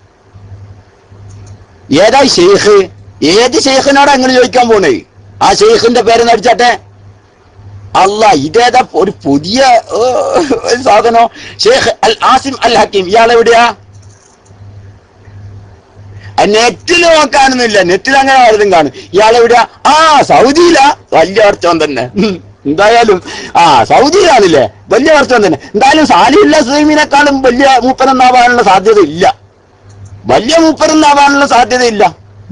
Speaker 3: ഏതാ ഷെയ്ഖ്? ഏത് ഷെയ്ഖിനോടാ നിങ്ങൾ ചോദിക്കാൻ പോണേ? ആ ഷെയ്ഖിന്റെ പേര് നടിച്ചാട്ടെ. അല്ല, ഇതേതാ ഒരു പുതിയ സാധനം? ഷെയ്ഖ് അൽ ആസിം അൽ ഹക്കീം. ഇയാളെവിടെയാ? നെറ്റിൽ നോക്കാനൊന്നുമില്ല. നെറ്റിൽ അങ്ങനെ ആരും കാണും. ഇയാളെവിടെയാ? ആ സൗദിയിലാ. വലിയ വർച്ചവൻ തന്നെ. എന്തായാലും ആ സൗദിയിലാണില്ലേ? വലിയ വർച്ചവൻ തന്നെ. എന്തായാലും സാലിഹുൽ ഹുസൈമിനെക്കാളും വലിയ മൂപ്പരെന്നാവാനുള്ള സാധ്യത ഇല്ല. വലിയ മൂപ്പരെന്നാവാനുള്ള സാധ്യത ഇല്ല.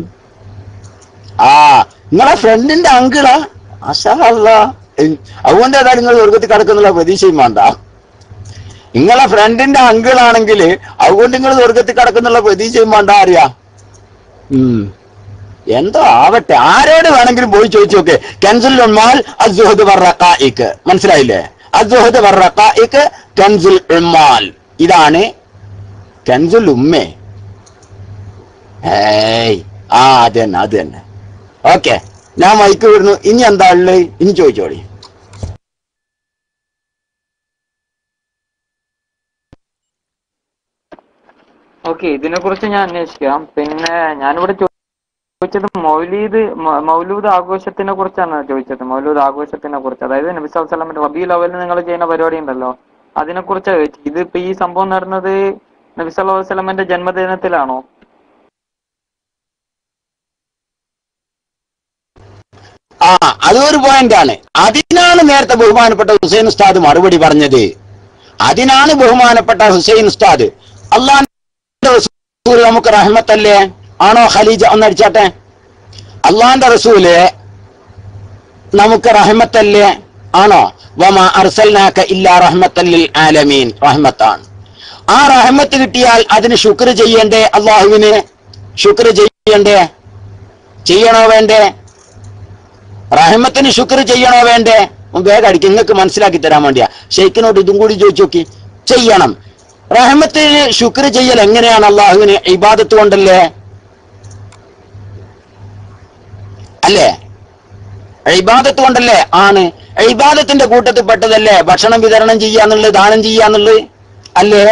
Speaker 3: ആ നിങ്ങളെ ഫ്രണ്ടിന്റെ അങ്കിളാ? മാഷാ അല്ലാഹ്. അതുകൊണ്ട് ഏതായാലും നിങ്ങൾ സ്വർഗത്തിൽ കിടക്കുന്നുള്ള പ്രതീക്ഷയും വേണ്ട. നിങ്ങളെ ഫ്രണ്ടിന്റെ അങ്കിളാണെങ്കിൽ അതുകൊണ്ട് നിങ്ങൾ സ്വർഗത്തിൽ കിടക്കുന്നുള്ള പ്രതീക്ഷയും വേണ്ട. അറിയാ ഉം എന്തോ ആവട്ടെ, ആരോട് വേണമെങ്കിലും പോയി ചോദിച്ചു നോക്കെ. കൻസുൽ ഉമ്മാൽ അസ്സുഹദ് വറഖായിക്. മനസ്സിലായില്ലേ? അസ്സുഹദ് വറഖായിക് കൻസുൽ ഉമ്മാൽ. ഇതാണ് കൻസുൽ ഉമ്മേ. ഏയ് ആ അത് തന്നെ അത് തന്നെ. ഓക്കെ, ഞാൻ മൈക്ക് വിടുന്നു. ഇനി എന്താ ഉള്ളത്? ഇനി ചോദിച്ചോളി.
Speaker 4: ഓക്കെ, ഇതിനെ കുറിച്ച് ഞാൻ അന്വേഷിക്കാം. പിന്നെ ഞാനിവിടെ ചോദിച്ചത് മൗലീദ് മൗലൂദ് ആഘോഷത്തിനെ കുറിച്ചാണ് ചോദിച്ചത്. മൗലൂദ് ആഘോഷത്തിനെ കുറിച്ച്, അതായത് നബി സല്ലല്ലാഹു അലൈഹി വസല്ലം റബീഉൽ അവ്വലിൽ നിങ്ങൾ ചെയ്യുന്ന പരിപാടി ഉണ്ടല്ലോ, അതിനെ കുറിച്ചാണ് ചോദിച്ചത്. ഇതിപ്പോ ഈ സംഭവം നടന്നത് നബി സല്ലല്ലാഹു അലൈഹി വസല്ലമയുടെ ജന്മദിനത്തിലാണോ?
Speaker 3: ആ അതൊരു പോയിന്റ് ആണ്. അതിനാണ് നേരത്തെ ബഹുമാനപ്പെട്ട ഹുസൈൻ ഉസ്താദ് മറുപടി പറഞ്ഞത്. അതിനാണ് ബഹുമാനപ്പെട്ട ഹുസൈൻ ഉസ്താദ്, അള്ളാന്റെ റസൂൽ നമുക്ക് റഹ്മത്തല്ലേ ആണോ? ഖലീജ ഒന്നടിച്ചാട്ടെ. അള്ളാന്റെ റസൂല് നമുക്ക് റഹ്മത്തല്ലേ ആണോ? വമാ അർസൽനാക ഇല്ലാ റഹ്മത്തൽ ലിൽ ആലമീൻ. റഹ്മത്താണ്. ആ റഹ്മത്ത് കിട്ടിയാൽ അതിന് ശുക്ർ ചെയ്യണ്ടേ? അള്ളാഹുവിന് ശുക്ർ ചെയ്യണ്ടേ? ചെയ്യണോ വേണ്ടേ? റഹ്മത്തിന് ശുക്ർ ചെയ്യണോ വേണ്ടേ? വേഗം അടിക്കും. നിങ്ങൾക്ക് മനസ്സിലാക്കി തരാൻ വേണ്ടിയാ. ഷെയ്ഖിനോട് ഇതും കൂടി ചോദിച്ചു നോക്കി. ചെയ്യണം. റഹ്മത്തിന് ശുക്ർ ചെയ്യൽ എങ്ങനെയാണ്? അള്ളാഹുവിന് ഇബാദത്ത് കൊണ്ടല്ലേ? അല്ലേ? ഇബാദത്ത് കൊണ്ടല്ലേ? ആണ്. ഇബാദത്തിന്റെ കൂട്ടത്തിൽ പെട്ടതല്ലേ ഭക്ഷണം വിതരണം ചെയ്യാന്നുള്ളത്, ദാനം ചെയ്യാന്നുള്ളത്? അല്ലേ?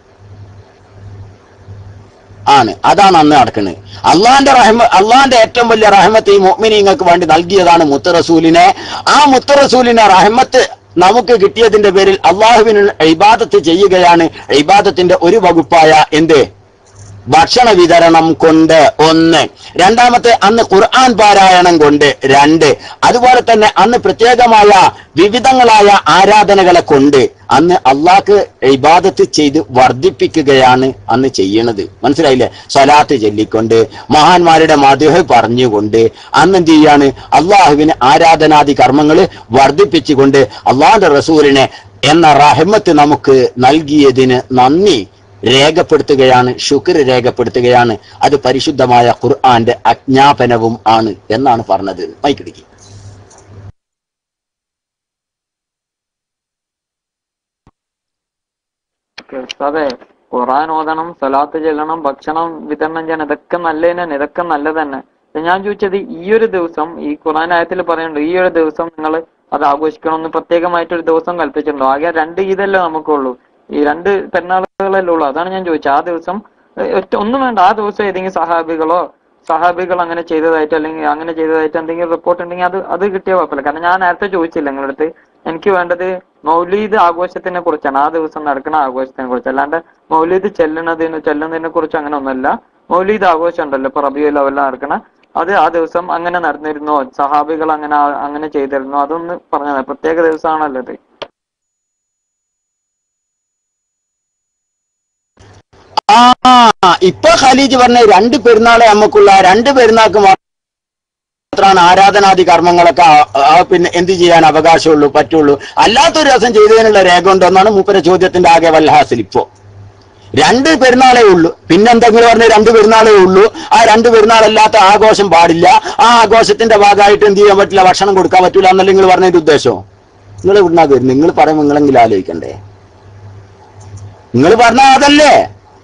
Speaker 3: ആണ്. അതാണ് അന്ന് നടക്കുന്നത്. അള്ളാന്റെ റഹ്മ അള്ളാന്റെ ഏറ്റവും വലിയ റഹ്മത്ത് ഈ മുഅ്മിനീങ്ങൾക്ക് വേണ്ടി നൽകിയതാണ് മുത്ത് റസൂലിനെ. ആ മുത്ത് റസൂലിനെ റഹ്മത്ത് നമുക്ക് കിട്ടിയതിന്റെ പേരിൽ അള്ളാഹുവിന് ഇബാദത്ത് ചെയ്യുകയാണ്. ഇബാദത്തിന്റെ ഒരു വകുപ്പായ എന്ത്? ഭക്ഷണ വിതരണം കൊണ്ട് ഒന്ന്. രണ്ടാമത്തെ അന്ന് ഖുർആൻ പാരായണം കൊണ്ട് രണ്ട്. അതുപോലെ തന്നെ അന്ന് പ്രത്യേകമായ വിവിധങ്ങളായ ആരാധനകളെ കൊണ്ട് അന്ന് അള്ളാഹ്ക്ക് ഇബാദത്ത് ചെയ്ത് വർദ്ധിപ്പിക്കുകയാണ് അന്ന് ചെയ്യണത്. മനസ്സിലായില്ലേ? സ്വലാത്ത് ചൊല്ലിക്കൊണ്ട് മഹാന്മാരുടെ മദ്ഹ് പറഞ്ഞുകൊണ്ട് അന്ന് എന്ത് ചെയ്യാണ്? അള്ളാഹുവിന് ആരാധനാദി കർമ്മങ്ങൾ വർദ്ധിപ്പിച്ചുകൊണ്ട് അള്ളാഹുന്റെ റസൂലിനെ എന്ന റഹ്മത്ത് നമുക്ക് നൽകിയതിന് നന്ദി രേഖപ്പെടുത്തുകയാണ്, ശുക്ർ രേഖപ്പെടുത്തുകയാണ്. അത് പരിശുദ്ധമായ ഖുർആന്റെ അജ്ഞാപനവും ആണ് എന്നാണ് പറഞ്ഞത്. മൈക്കിടിക്ക്.
Speaker 4: അതെ, ഖുർആൻ ഓതണം, സ്വലാത്ത് ചെല്ലണം, ഭക്ഷണം വിതരണം ചെയ്യണം, ഇതൊക്കെ നല്ലത് തന്നെ. ഇതൊക്കെ നല്ലത് തന്നെ. ഞാൻ ചോദിച്ചത്, ഈ ഒരു ദിവസം ഈ ഖുർആൻ ആയത്തിൽ പറയുന്നുണ്ട്, ഈ ഒരു ദിവസം നിങ്ങൾ അത് ആഘോഷിക്കണമെന്ന് പ്രത്യേകമായിട്ടൊരു ദിവസം കൽപ്പിച്ചിട്ടുണ്ടോ? ആകെ രണ്ട് ഈദല്ലേ നമുക്കുള്ളൂ, ഈ രണ്ട് പെരുന്നാളുകളല്ലേ ഉള്ളൂ. അതാണ് ഞാൻ ചോദിച്ചത്. ആ ദിവസം ഒറ്റ ഒന്നും വേണ്ട, ആ ദിവസം ഏതെങ്കിലും സഹാബികളോ സഹാബികൾ അങ്ങനെ ചെയ്തതായിട്ട് അല്ലെങ്കിൽ അങ്ങനെ ചെയ്തതായിട്ട് എന്തെങ്കിലും റിപ്പോർട്ട് ഉണ്ടെങ്കിൽ അത് അത് കിട്ടിയ കുഴപ്പമില്ല. കാരണം ഞാൻ നേരത്തെ ചോദിച്ചില്ല നിങ്ങളുടെ അടുത്ത്, എനിക്ക് വേണ്ടത് മൗലീദ് ആഘോഷത്തിനെ കുറിച്ചാണ്, ആ ദിവസം നടക്കുന്ന ആഘോഷത്തിനെ കുറിച്ച്. അല്ലാണ്ട് മൗലീദ് ചെല്ലുന്നതിന് ചെല്ലുന്നതിനെ കുറിച്ച് അങ്ങനെ ഒന്നുമല്ല. മൗലീദ് ആഘോഷം ഉണ്ടല്ലോ ഇപ്പൊ റബീഉൽ അവ്വൽ നടക്കണ, അത് ആ ദിവസം അങ്ങനെ നടന്നിരുന്നോ, സഹാബികൾ അങ്ങനെ അങ്ങനെ ചെയ്തിരുന്നോ, അതൊന്ന് പറഞ്ഞത്. പ്രത്യേക ദിവസമാണല്ലോ ഇത്.
Speaker 3: ആ ഇപ്പൊ ഖലീജ് പറഞ്ഞ രണ്ട് പെരുന്നാളെ നമുക്കുള്ള, രണ്ട് പെരുന്നാൾക്ക് മാത്രമാണ് ആരാധനാദി കർമ്മങ്ങളൊക്കെ പിന്നെ എന്ത് ചെയ്യാൻ അവകാശമുള്ളൂ, പറ്റുള്ളൂ. അല്ലാത്തൊരു ദിവസം ചെയ്തതിനുള്ള രേഖ ഉണ്ടോന്നാണ് മൂപ്പര ചോദ്യത്തിന്റെ ആകെ വൽഹാസിൽ. ഇപ്പോ രണ്ട് പെരുന്നാളേ ഉള്ളൂ, പിന്നെന്തെങ്കിലും പറഞ്ഞ രണ്ട് പെരുന്നാളേ ഉള്ളൂ. ആ രണ്ട് പെരുന്നാളല്ലാത്ത ആഘോഷം പാടില്ല, ആ ആഘോഷത്തിന്റെ ഭാഗമായിട്ട് എന്ത് ചെയ്യാൻ പറ്റില്ല, ഭക്ഷണം കൊടുക്കാൻ പറ്റൂല എന്നല്ല നിങ്ങൾ പറഞ്ഞതിന്റെ ഉദ്ദേശം. നിങ്ങൾ ഇവിടുന്നാ വരുന്നത്, നിങ്ങൾ പറയുമ്പോൾ നിങ്ങളെങ്കിലും ആലോചിക്കണ്ടേ? നിങ്ങൾ പറഞ്ഞാൽ അതല്ലേ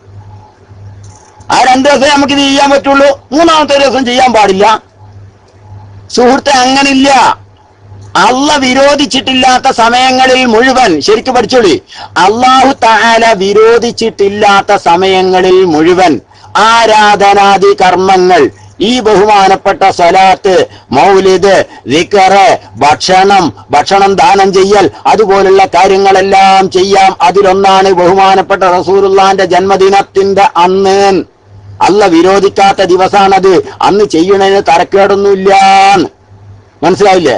Speaker 3: ആ രണ്ട് ദിവസം നമുക്ക് ഇത് ചെയ്യാൻ പറ്റുള്ളൂ, മൂന്നാമത്തെ ദിവസം ചെയ്യാൻ പാടില്ല. സുഹൃത്തെ, അങ്ങനില്ല. അള്ള വിരോധിച്ചിട്ടില്ലാത്ത സമയങ്ങളിൽ മുഴുവൻ, ശരിക്കും പഠിച്ചോളി, അള്ളാഹു തആല വിരോധിച്ചിട്ടില്ലാത്ത സമയങ്ങളിൽ മുഴുവൻ ആരാധനാദി കർമ്മങ്ങൾ, ഈ ബഹുമാനപ്പെട്ട സ്വലാത്ത്, മൗലിദ്, ദിക്റ്, ഭക്ഷണം, ഭക്ഷണം ദാനം ചെയ്യൽ, അതുപോലുള്ള കാര്യങ്ങളെല്ലാം ചെയ്യാം. അതിലൊന്നാണ് ബഹുമാനപ്പെട്ട റസൂലുള്ളാഹിന്റെ ജന്മദിനത്തിന്റെ അന്ന്. അള്ള വിരോധിക്കാത്ത ദിവസാണത്. അന്ന് ചെയ്യണതിന് തരക്കേടൊന്നുമില്ല. മനസ്സിലായില്ലേ?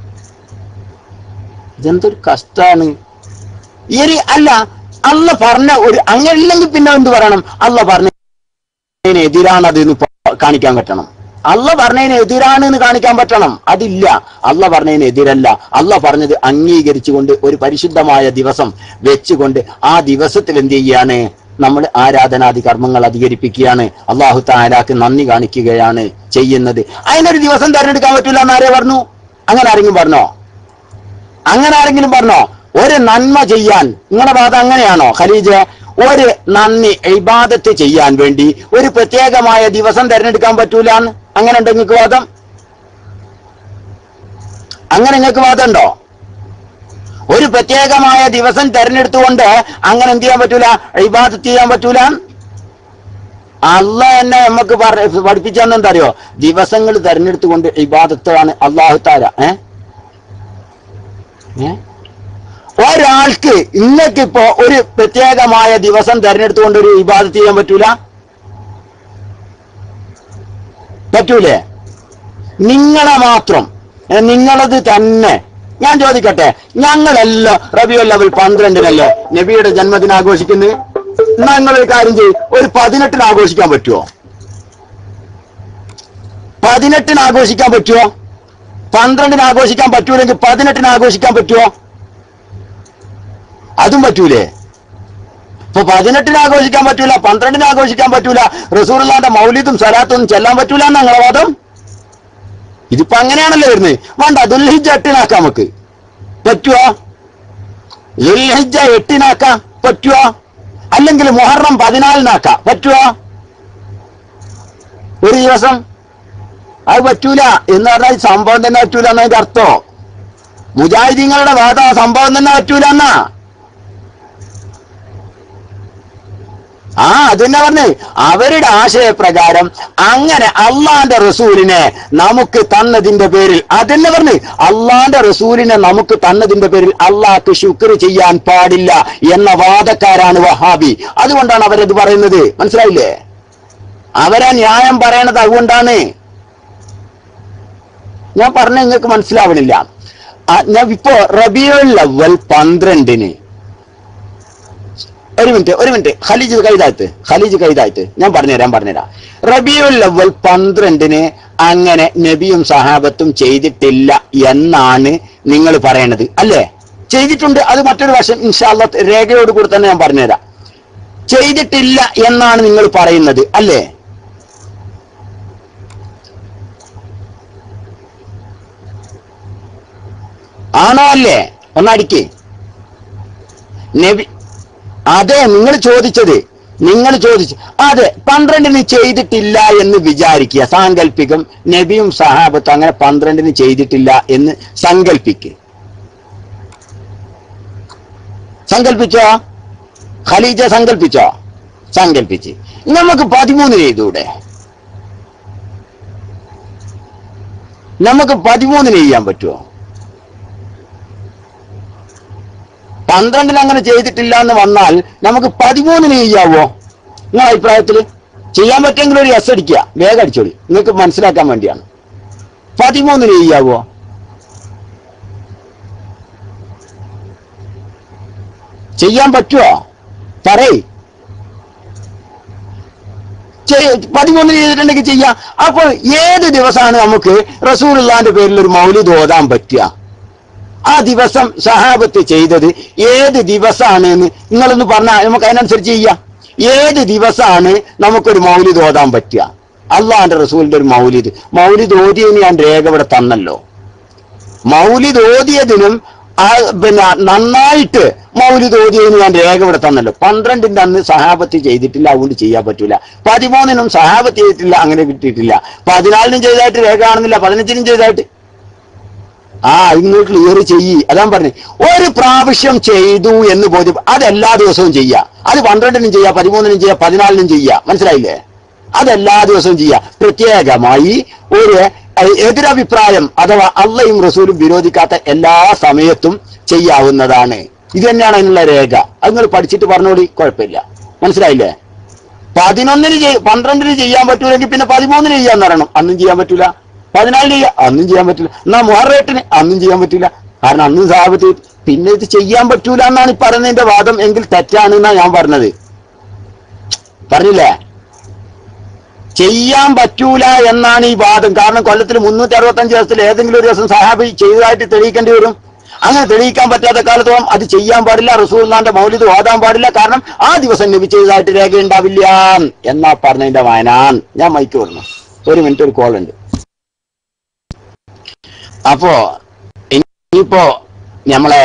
Speaker 3: ഇതെന്തൊരു കഷ്ടാണ്. ഇനി അല്ല, അള്ള പറഞ്ഞ ഒരു അങ്ങനെ ഇല്ലെങ്കിൽ പിന്നെ എന്ത് പറയണം? അള്ള പറഞ്ഞതിന് എതിരാണത് എന്ന് കാണിക്കാൻ പറ്റണം. അള്ള പറഞ്ഞതിന് എതിരാണ് എന്ന് കാണിക്കാൻ പറ്റണം. അതില്ല, അള്ള പറഞ്ഞതിന് എതിരല്ല. അള്ള പറഞ്ഞത് അംഗീകരിച്ചുകൊണ്ട് ഒരു പരിശുദ്ധമായ ദിവസം വെച്ചുകൊണ്ട് ആ ദിവസത്തിൽ എന്ത് ചെയ്യാണ്? നമ്മൾ ആരാധനാദി കർമ്മങ്ങൾ അധികരിപ്പിക്കുകയാണ്, അള്ളാഹു തആലാക്ക് നന്ദി കാണിക്കുകയാണ് ചെയ്യുന്നത്. അതിനൊരു ദിവസം തെരഞ്ഞെടുക്കാൻ പറ്റൂല എന്നാരേ പറഞ്ഞു? അങ്ങനെ ആരെങ്കിലും പറഞ്ഞോ? അങ്ങനെ ആരെങ്കിലും പറഞ്ഞോ? ഒരു നന്മ ചെയ്യാൻ നിങ്ങളുടെ വാദം അങ്ങനെയാണോ ഖലീജ്? ഒരു നന്ദി ഇബാദത്ത് ചെയ്യാൻ വേണ്ടി ഒരു പ്രത്യേകമായ ദിവസം തെരഞ്ഞെടുക്കാൻ പറ്റൂലെന്ന് അങ്ങനെ ഉണ്ടോ നിങ്ങൾക്ക് വാദം? അങ്ങനെ നിങ്ങൾക്ക് വാദം ഉണ്ടോ? ഒരു പ്രത്യേകമായ ദിവസം തെരഞ്ഞെടുത്തുകൊണ്ട് അങ്ങനെ എന്ത് ചെയ്യാൻ പറ്റൂല, ഇബാദത്ത് ചെയ്യാൻ പറ്റൂല? അള്ളാഹ് എന്നെ നമുക്ക് പഠിപ്പിച്ചെന്ന് എന്താ അറിയോ? ദിവസങ്ങൾ തെരഞ്ഞെടുത്തുകൊണ്ട് ഇബാദത്താണ് അള്ളാഹു തആല. ഏ ഒരാൾക്ക് ഇന്നേക്കിപ്പോ ഒരു പ്രത്യേകമായ ദിവസം തെരഞ്ഞെടുത്തുകൊണ്ട് ഒരു ഇബാദത്ത് ചെയ്യാൻ പറ്റൂല? പറ്റൂലേ? നിങ്ങളെ മാത്രം, നിങ്ങളത് തന്നെ. ഞാൻ ചോദിക്കട്ടെ, ഞങ്ങളെല്ലാം റബീഉൽ അവ്വൽ പന്ത്രണ്ടിനല്ലേ നബിയുടെ ജന്മദിനം ആഘോഷിക്കുന്നത്? എന്നാ നിങ്ങളൊരു കാര്യം ചെയ്യും, ഒരു പതിനെട്ടിന് ആഘോഷിക്കാൻ പറ്റുമോ? പതിനെട്ടിന് ആഘോഷിക്കാൻ പറ്റുമോ? പന്ത്രണ്ടിന് ആഘോഷിക്കാൻ പറ്റൂലെങ്കിൽ പതിനെട്ടിന് ആഘോഷിക്കാൻ പറ്റുമോ? അതും പറ്റൂലേ? ഇപ്പൊ പതിനെട്ടിന് ആഘോഷിക്കാൻ പറ്റൂല, പന്ത്രണ്ടിന് ആഘോഷിക്കാൻ പറ്റൂല, റസൂലുള്ളാഹിന്റെ മൗലിദും സലാത്തും ചെല്ലാൻ പറ്റൂല എന്നാ നിങ്ങളെ വാദം? ഇതിപ്പോ അങ്ങനെയാണല്ലോ വരുന്നത്. വേണ്ട, ദുൽഹിജ്ജ എട്ടിനാക്കാം, നമുക്ക് പറ്റുവോ? ദുൽഹിജ്ജ എട്ടിനാക്കാം, പറ്റുവോ? അല്ലെങ്കിൽ മുഹറം പതിനാലിനാക്കാം, പറ്റുവോ? ഒരു ദിവസം അത് പറ്റൂല എന്ന് പറഞ്ഞാൽ സംഭവം തന്നെ പറ്റൂല എന്നതിന്റെ അർത്ഥം. മുജാഹിദീങ്ങളുടെ വാദം സംഭവം തന്നെ പറ്റൂല എന്നാ. ആ അതന്നെ പറഞ്ഞേ, അവരുടെ ആശയപ്രകാരം അങ്ങനെ അള്ളാന്റെ റസൂലിനെ നമുക്ക് തന്നതിന്റെ പേരിൽ, അതന്നെ പറഞ്ഞ് അള്ളാന്റെ റസൂലിനെ നമുക്ക് തന്നതിന്റെ പേരിൽ അള്ളാഹ്ക്ക് ശുക്ർ ചെയ്യാൻ പാടില്ല എന്ന വാദക്കാരാണ് വഹാബി. അതുകൊണ്ടാണ് അവരത് പറയുന്നത്. മനസ്സിലായില്ലേ? അവരാ ന്യായം പറയണത് അതുകൊണ്ടാണ്. ഞാൻ പറഞ്ഞ നിങ്ങൾക്ക് മനസ്സിലാവണില്ല. ഞാൻ ഇപ്പോ റബീഉൽ അവ്വൽ പന്ത്രണ്ടിന്, ഒരു മിനിറ്റ് ഒരു മിനിറ്റ് ഖലീജ് കൈതായത്ത് ഖലീജ് കൈതായത്ത് ഞാൻ പറഞ്ഞുതരാം പറഞ്ഞുതരാം റബീഉൽ അവ്വൽ പന്ത്രണ്ടിന് അങ്ങനെ നബിയും സഹാബത്തും ചെയ്തിട്ടില്ല എന്നാണ് നിങ്ങൾ പറയണത് അല്ലേ? ചെയ്തിട്ടുണ്ട്, അത് മറ്റൊരു വശം ഇൻഷാ അല്ലാഹ് രേഖയോട് കൂടി തന്നെ ഞാൻ പറഞ്ഞുതരാം. ചെയ്തിട്ടില്ല എന്നാണ് നിങ്ങൾ പറയുന്നത് അല്ലേ? ആണോ അല്ലേ? ഒന്നടിക്ക്. നബി അതെ, നിങ്ങൾ ചോദിച്ചത് നിങ്ങൾ ചോദിച്ചു അതെ, പന്ത്രണ്ടിന് ചെയ്തിട്ടില്ല എന്ന് വിചാരിക്കുക, സാങ്കല്പികം. നബിയും സഹാബത്തും അങ്ങനെ പന്ത്രണ്ടിന് ചെയ്തിട്ടില്ല എന്ന് സങ്കല്പിക്ക്. സങ്കല്പിച്ചോ ഖലീജ? സങ്കല്പിച്ചോ? സങ്കല്പിച്ച് നമുക്ക് പതിമൂന്നിന് ചെയ്തൂടെ? നമുക്ക് പതിമൂന്നിന് ചെയ്യാൻ പറ്റുമോ? പന്ത്രണ്ടിന് അങ്ങനെ ചെയ്തിട്ടില്ല എന്ന് വന്നാൽ നമുക്ക് പതിമൂന്നിന് ചെയ്യാവോ? നിങ്ങളുടെ അഭിപ്രായത്തിൽ ചെയ്യാൻ പറ്റുമെങ്കിൽ ഒരു എസ് അടിക്കുക, വേഗം അടിച്ചോളി, നിങ്ങൾക്ക് മനസ്സിലാക്കാൻ വേണ്ടിയാണ്. പതിമൂന്നിന് ചെയ്യാവോ? ചെയ്യാൻ പറ്റുമോ? പറയ്. പതിമൂന്നിന് ചെയ്തിട്ടുണ്ടെങ്കിൽ ചെയ്യാം. അപ്പോൾ ഏത് ദിവസമാണ് നമുക്ക് റസൂലുള്ളാഹിന്റെ പേരിൽ ഒരു മൗലിദ് ഓതാൻ പറ്റുക? ആ ദിവസം സഹാബത്ത് ചെയ്തത് ഏത് ദിവസമാണ് എന്ന് നിങ്ങളൊന്ന് പറഞ്ഞാൽ നമുക്ക് അതിനനുസരിച്ച് ചെയ്യാം. ഏത് ദിവസമാണ് നമുക്കൊരു മൗലിദ് ഓതാൻ പറ്റുക? അള്ളാഹിന്റെ റസൂലിന്റെ ഒരു മൗലിദ് മൗലിദ് ഓതിയതിന് ഞാൻ രേഖ ഇവിടെ തന്നല്ലോ. മൗലിദ് ഓതിയതിനും പിന്നെ നന്നായിട്ട് മൗലിദ് ഓതിയതിന് ഞാൻ രേഖ ഇവിടെ തന്നല്ലോ. പന്ത്രണ്ടിന്റെ അന്ന് സഹാബത്ത് ചെയ്തിട്ടില്ല, അതുകൊണ്ട് ചെയ്യാൻ പറ്റൂല. പതിമൂന്നിനും സഹാബത്ത് ചെയ്തിട്ടില്ല, അങ്ങനെ കിട്ടിയിട്ടില്ല. പതിനാലിനും ചെയ്തതായിട്ട് രേഖ കാണുന്നില്ല, പതിനഞ്ചിനും ചെയ്തതായിട്ട്. ആ ഇന്ന് ക്ലിയർ ചെയ്യ്. അതാ പറഞ്ഞു, ഒരു പ്രാവശ്യം ചെയ്തു എന്ന് ബോധ്യം അത് എല്ലാ ദിവസവും ചെയ്യാം. അത് പന്ത്രണ്ടിനും ചെയ്യാം, പതിമൂന്നിനും ചെയ്യാം, പതിനാലിനും ചെയ്യാം. മനസ്സിലായില്ലേ? അതെല്ലാ ദിവസവും ചെയ്യാം. പ്രത്യേകമായി ഒരു എതിരഭിപ്രായം അഥവാ അള്ളയും റസൂലും വിരോധിക്കാത്ത എല്ലാ സമയത്തും ചെയ്യാവുന്നതാണ്. ഇത് തന്നെയാണ് അതിനുള്ള രേഖ. അത് നിങ്ങൾ പഠിച്ചിട്ട് പറഞ്ഞോളി, കുഴപ്പമില്ല. മനസ്സിലായില്ലേ? പതിനൊന്നിന് ചെയ് പന്ത്രണ്ടിന് ചെയ്യാൻ പറ്റൂലെങ്കിൽ പിന്നെ പതിമൂന്നിന് ചെയ്യാന്ന് പറയണം. അന്നും ചെയ്യാൻ പറ്റൂല. പതിനാലിന് ചെയ്യാം, അന്നും ചെയ്യാൻ പറ്റില്ല. എന്നാ മുഹറേട്ടിന് അന്നും ചെയ്യാൻ പറ്റില്ല, കാരണം അന്നും സാഹബത്ത്. പിന്നെ ഇത് ചെയ്യാൻ പറ്റൂല എന്നാണ് ഈ പറയുന്നതിന്റെ വാദം എങ്കിൽ തെറ്റാണ് എന്നാ ഞാൻ പറഞ്ഞത്. പറഞ്ഞില്ലേ? ചെയ്യാൻ പറ്റൂല എന്നാണ് ഈ വാദം. കാരണം കൊല്ലത്തിൽ മുന്നൂറ്റി അറുപത്തി അഞ്ച് ദിവസത്തിൽ ഏതെങ്കിലും ഒരു ദിവസം സഹാബി ചെയ്തതായിട്ട് തെളിയിക്കേണ്ടി വരും. അങ്ങനെ തെളിയിക്കാൻ പറ്റാത്ത കാലത്തോളം അത് ചെയ്യാൻ പാടില്ല. റസൂലുള്ളാഹിന്റെ മൗലിദ് ഓതാൻ പാടില്ല. കാരണം ആ ദിവസം നബി ചെയ്തതായിട്ട് രേഖ ഉണ്ടാവില്ല എന്നാ പറഞ്ഞതിന്റെ വായനാൻ. ഞാൻ മൈക്ക് വിടണം, ഒരു മിനിറ്റ്, ഒരു കോൾ ഉണ്ട്. അപ്പോ ഇനിയിപ്പോ നമ്മളെ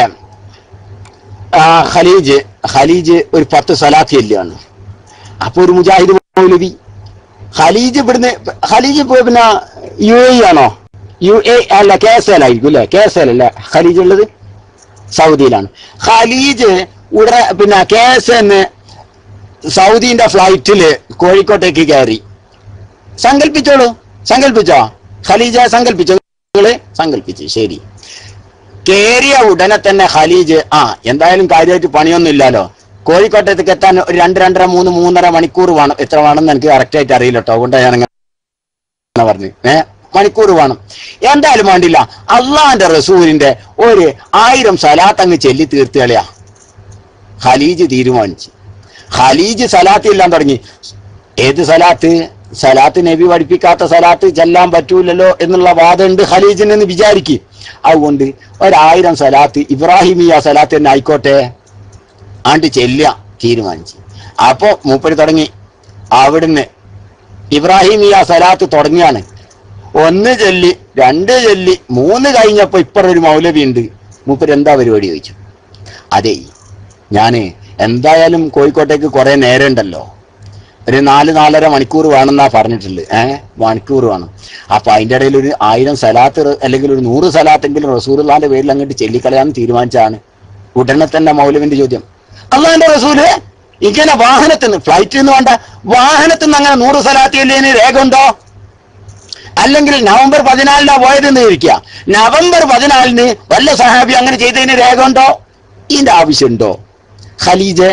Speaker 3: ഖലീജ് ഖലീജ് ഒരു പത്ത് സലാത്ത് ചൊല്ലുകയാണ്. അപ്പൊ ഒരു മുജാഹിദ് മൗലവി ഖലീജ് ഇവിടുന്ന് ഖലീജ് പിന്നെ യു എ ആണോ? യു എ അല്ല, കെ എസ് എൽ ആയിരിക്കും അല്ലെ? കെ എസ് എൽ അല്ലേ ഖലീജ് ഉള്ളത്? സൗദിയിലാണ്. ഖലീജ് ഉടനെ പിന്നെ കെ എസ് എന്ന് സൗദിന്റെ ഫ്ലൈറ്റില് കോഴിക്കോട്ടേക്ക് കയറി. സങ്കല്പിച്ചോളൂ, സങ്കല്പിച്ചോ? ഖലീജ സങ്കല്പിച്ചോ? സങ്കല്പിച്ച് ശരി. കേറിയ ഉടനെ തന്നെ ഖലീജ് ആ എന്തായാലും കാര്യമായിട്ട് പണിയൊന്നും ഇല്ലല്ലോ, കോഴിക്കോട്ടേക്ക് എത്താൻ ഒരു രണ്ട് രണ്ടര മൂന്ന് മൂന്നര മണിക്കൂർ വേണം. എത്ര വേണമെന്ന് എനിക്ക് കറക്റ്റ് ആയിട്ട് അറിയില്ല കേട്ടോ, അതുകൊണ്ട് ഞാൻ അങ്ങനെ പറഞ്ഞു. ഏഹ് മണിക്കൂർ വേണം. എന്തായാലും വേണ്ടില്ല, അള്ളാന്റെ റസൂലിന്റെ ഒരു ആയിരം സലാത്ത് അങ്ങ് ചെല്ലി തീർത്ത് കളയാ ഖലീജ് തീരുമാനിച്ചു. ഖലീജ് സലാത്ത് ചെല്ലാൻ തുടങ്ങി. ഏത് സലാത്ത്? സലാത്ത് നബി പഠിപ്പിക്കാത്ത സലാത്ത് ചെല്ലാൻ പറ്റൂലല്ലോ എന്നുള്ള വാദമുണ്ട് ഖലീജിനെന്ന് വിചാരിക്കും. അതുകൊണ്ട് ഒരായിരം സലാത്ത് ഇബ്രാഹിമിയ സലാത്ത് തന്നെ ആയിക്കോട്ടെ ആണ്ട് ചെല്ലുക തീരുമാനിച്ചു. അപ്പോ മൂപ്പര് തുടങ്ങി. അവിടുന്ന് ഇബ്രാഹിമിയ സലാത്ത് തുടങ്ങിയാണ്. ഒന്ന് ചൊല്ലി, രണ്ട് ചൊല്ലി, മൂന്ന് കഴിഞ്ഞപ്പോ ഇപ്പറൊരു മൗലവി ഉണ്ട്. മൂപ്പര് എന്താ പരിപാടി ചോദിച്ചു. അതെ, ഞാന് എന്തായാലും കോഴിക്കോട്ടേക്ക് കുറെ നേരം ഉണ്ടല്ലോ, ഒരു നാല് നാലര മണിക്കൂർ വേണമെന്നാ പറഞ്ഞിട്ടുള്ളത്. ഏഹ് മണിക്കൂർ വേണം. അപ്പൊ അതിന്റെ ഇടയിൽ ഒരു ആയിരം സലാത്ത് അല്ലെങ്കിൽ ഒരു നൂറ് സലാത്തെങ്കിലും റസൂലുള്ളാഹിന്റെ പേരിൽ അങ്ങോട്ട് ചെല്ലിക്കളയാന്ന് തീരുമാനിച്ചാണ്. ഉടനെ തന്നെ മൗലവിന്റെ ചോദ്യം, അള്ളാഹിന്റെ റസൂല് ഇങ്ങനെ വാഹനത്തിന്, ഫ്ലൈറ്റിൽ നിന്ന് വേണ്ട, വാഹനത്തിൽ നിന്ന് അങ്ങനെ നൂറ് സലാത്ത് ചെല്ലിയതിന് രേഖ ഉണ്ടോ? അല്ലെങ്കിൽ നവംബർ പതിനാലിനാ പോയതെന്ന് ഇരിക്കുക, നവംബർ പതിനാലിന് വല്ല സഹാബി അങ്ങനെ ചെയ്തതിന് രേഖ ഉണ്ടോ? ഇതിന്റെ ആവശ്യമുണ്ടോ ഖലീജ്?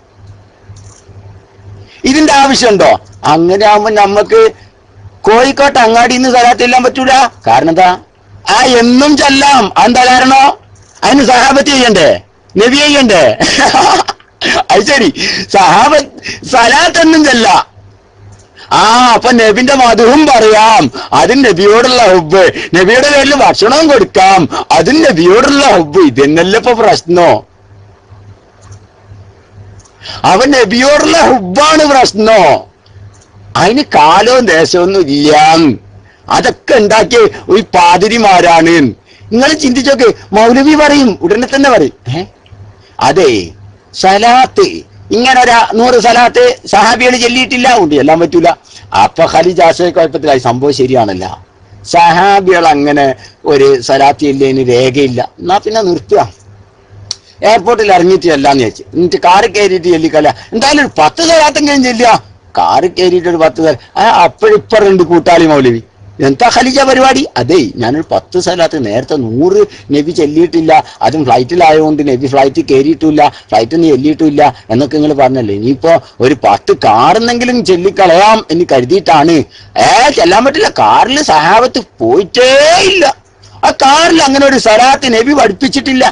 Speaker 3: ഇതിന്റെ ആവശ്യമുണ്ടോ? അങ്ങനെ ആവുമ്പോ നമുക്ക് കോഴിക്കോട്ട് അങ്ങാടിയിൽ നിന്ന് സലാത്ത് ചെല്ലാൻ പറ്റൂല. കാരണം എന്താ? ആ എന്നും ചെല്ലാം. അതെന്താ കാരണോ? അതിന് സഹാബത്ത് ചെയ്യണ്ടേ, നബി ചെയ്യണ്ടേ? അത് ശരി, സഹാബത്ത് സലാത്ത് എന്നും ചെല്ലാം. ആ അപ്പൊ നബിന്റെ മധുവും പറയാം, അതിന് നബിയോടുള്ള ഹുബ്ബ്, നബിയുടെ പേരിൽ ഭക്ഷണവും കൊടുക്കാം, അതിന് നബിയോടുള്ള ഹുബ്ബ്. ഇതെന്നല്ല ഇപ്പൊ പ്രശ്നോ? അവൻ നബിയോടുള്ള ഹുബ്ബാണ് പ്രശ്നോ? അതിന് കാലവും ദേശമൊന്നും ഇല്ല. അതൊക്കെ ഉണ്ടാക്കിയ ഒരു പാതിരിമാരാണ്. നിങ്ങൾ ചിന്തിച്ചോക്കെ, മൗലവി പറയും, ഉടനെ തന്നെ പറയും, ഏ അതെ സലാത്ത് ഇങ്ങനെ ഒരു നൂറ് സലാത്ത് സഹാബികൾ ചെല്ലിയിട്ടില്ല, ഉണ്ട് ചെല്ലാൻ പറ്റൂല. അപ്പൊ ഖലീജ് ആശയ കുഴപ്പത്തിലായി. സംഭവം ശരിയാണല്ല, സഹാബികൾ അങ്ങനെ ഒരു സലാത്ത് ചെല്ലിയതിന് രേഖയില്ല. എന്നാ പിന്നെ നിർത്തുക, എയർപോർട്ടിൽ ഇറങ്ങിയിട്ട് ചെല്ലാന്ന് വെച്ച്. എന്നിട്ട് കാറ് കയറിയിട്ട് ചെല്ലിക്കല്ല, എന്തായാലും ഒരു പത്ത് സലാത്തെങ്കിലും ചെല്ലുക. കാറ് കയറിയിട്ട് ഒരു പത്ത് സല അപ്പോഴിപ്പറുണ്ട് കൂട്ടാളി മൗലവി, എന്താ ഖലീജ പരിപാടി? അതെ, ഞാനൊരു പത്ത് സ്ഥലത്ത് നേരത്തെ നൂറ് നബി ചെല്ലിയിട്ടില്ല, അതും ഫ്ലൈറ്റിലായതുകൊണ്ട് നബി ഫ്ലൈറ്റിൽ കയറിയിട്ടില്ല, ഫ്ലൈറ്റിൽ നിന്ന് ചെല്ലിയിട്ടില്ല എന്നൊക്കെ നിങ്ങൾ പറഞ്ഞല്ലേ. ഇനിയിപ്പോ ഒരു പത്ത് കാറിനെങ്കിലും ചെല്ലിക്കളയാം എന്ന് കരുതിയിട്ടാണ്. ഏ ചെല്ലാൻ പറ്റില്ല, കാറിൽ സഹാബത്ത് പോയിട്ടേ ഇല്ല. ആ കാറിൽ അങ്ങനെ ഒരു സലാത്ത് നബി പഠിപ്പിച്ചിട്ടില്ല.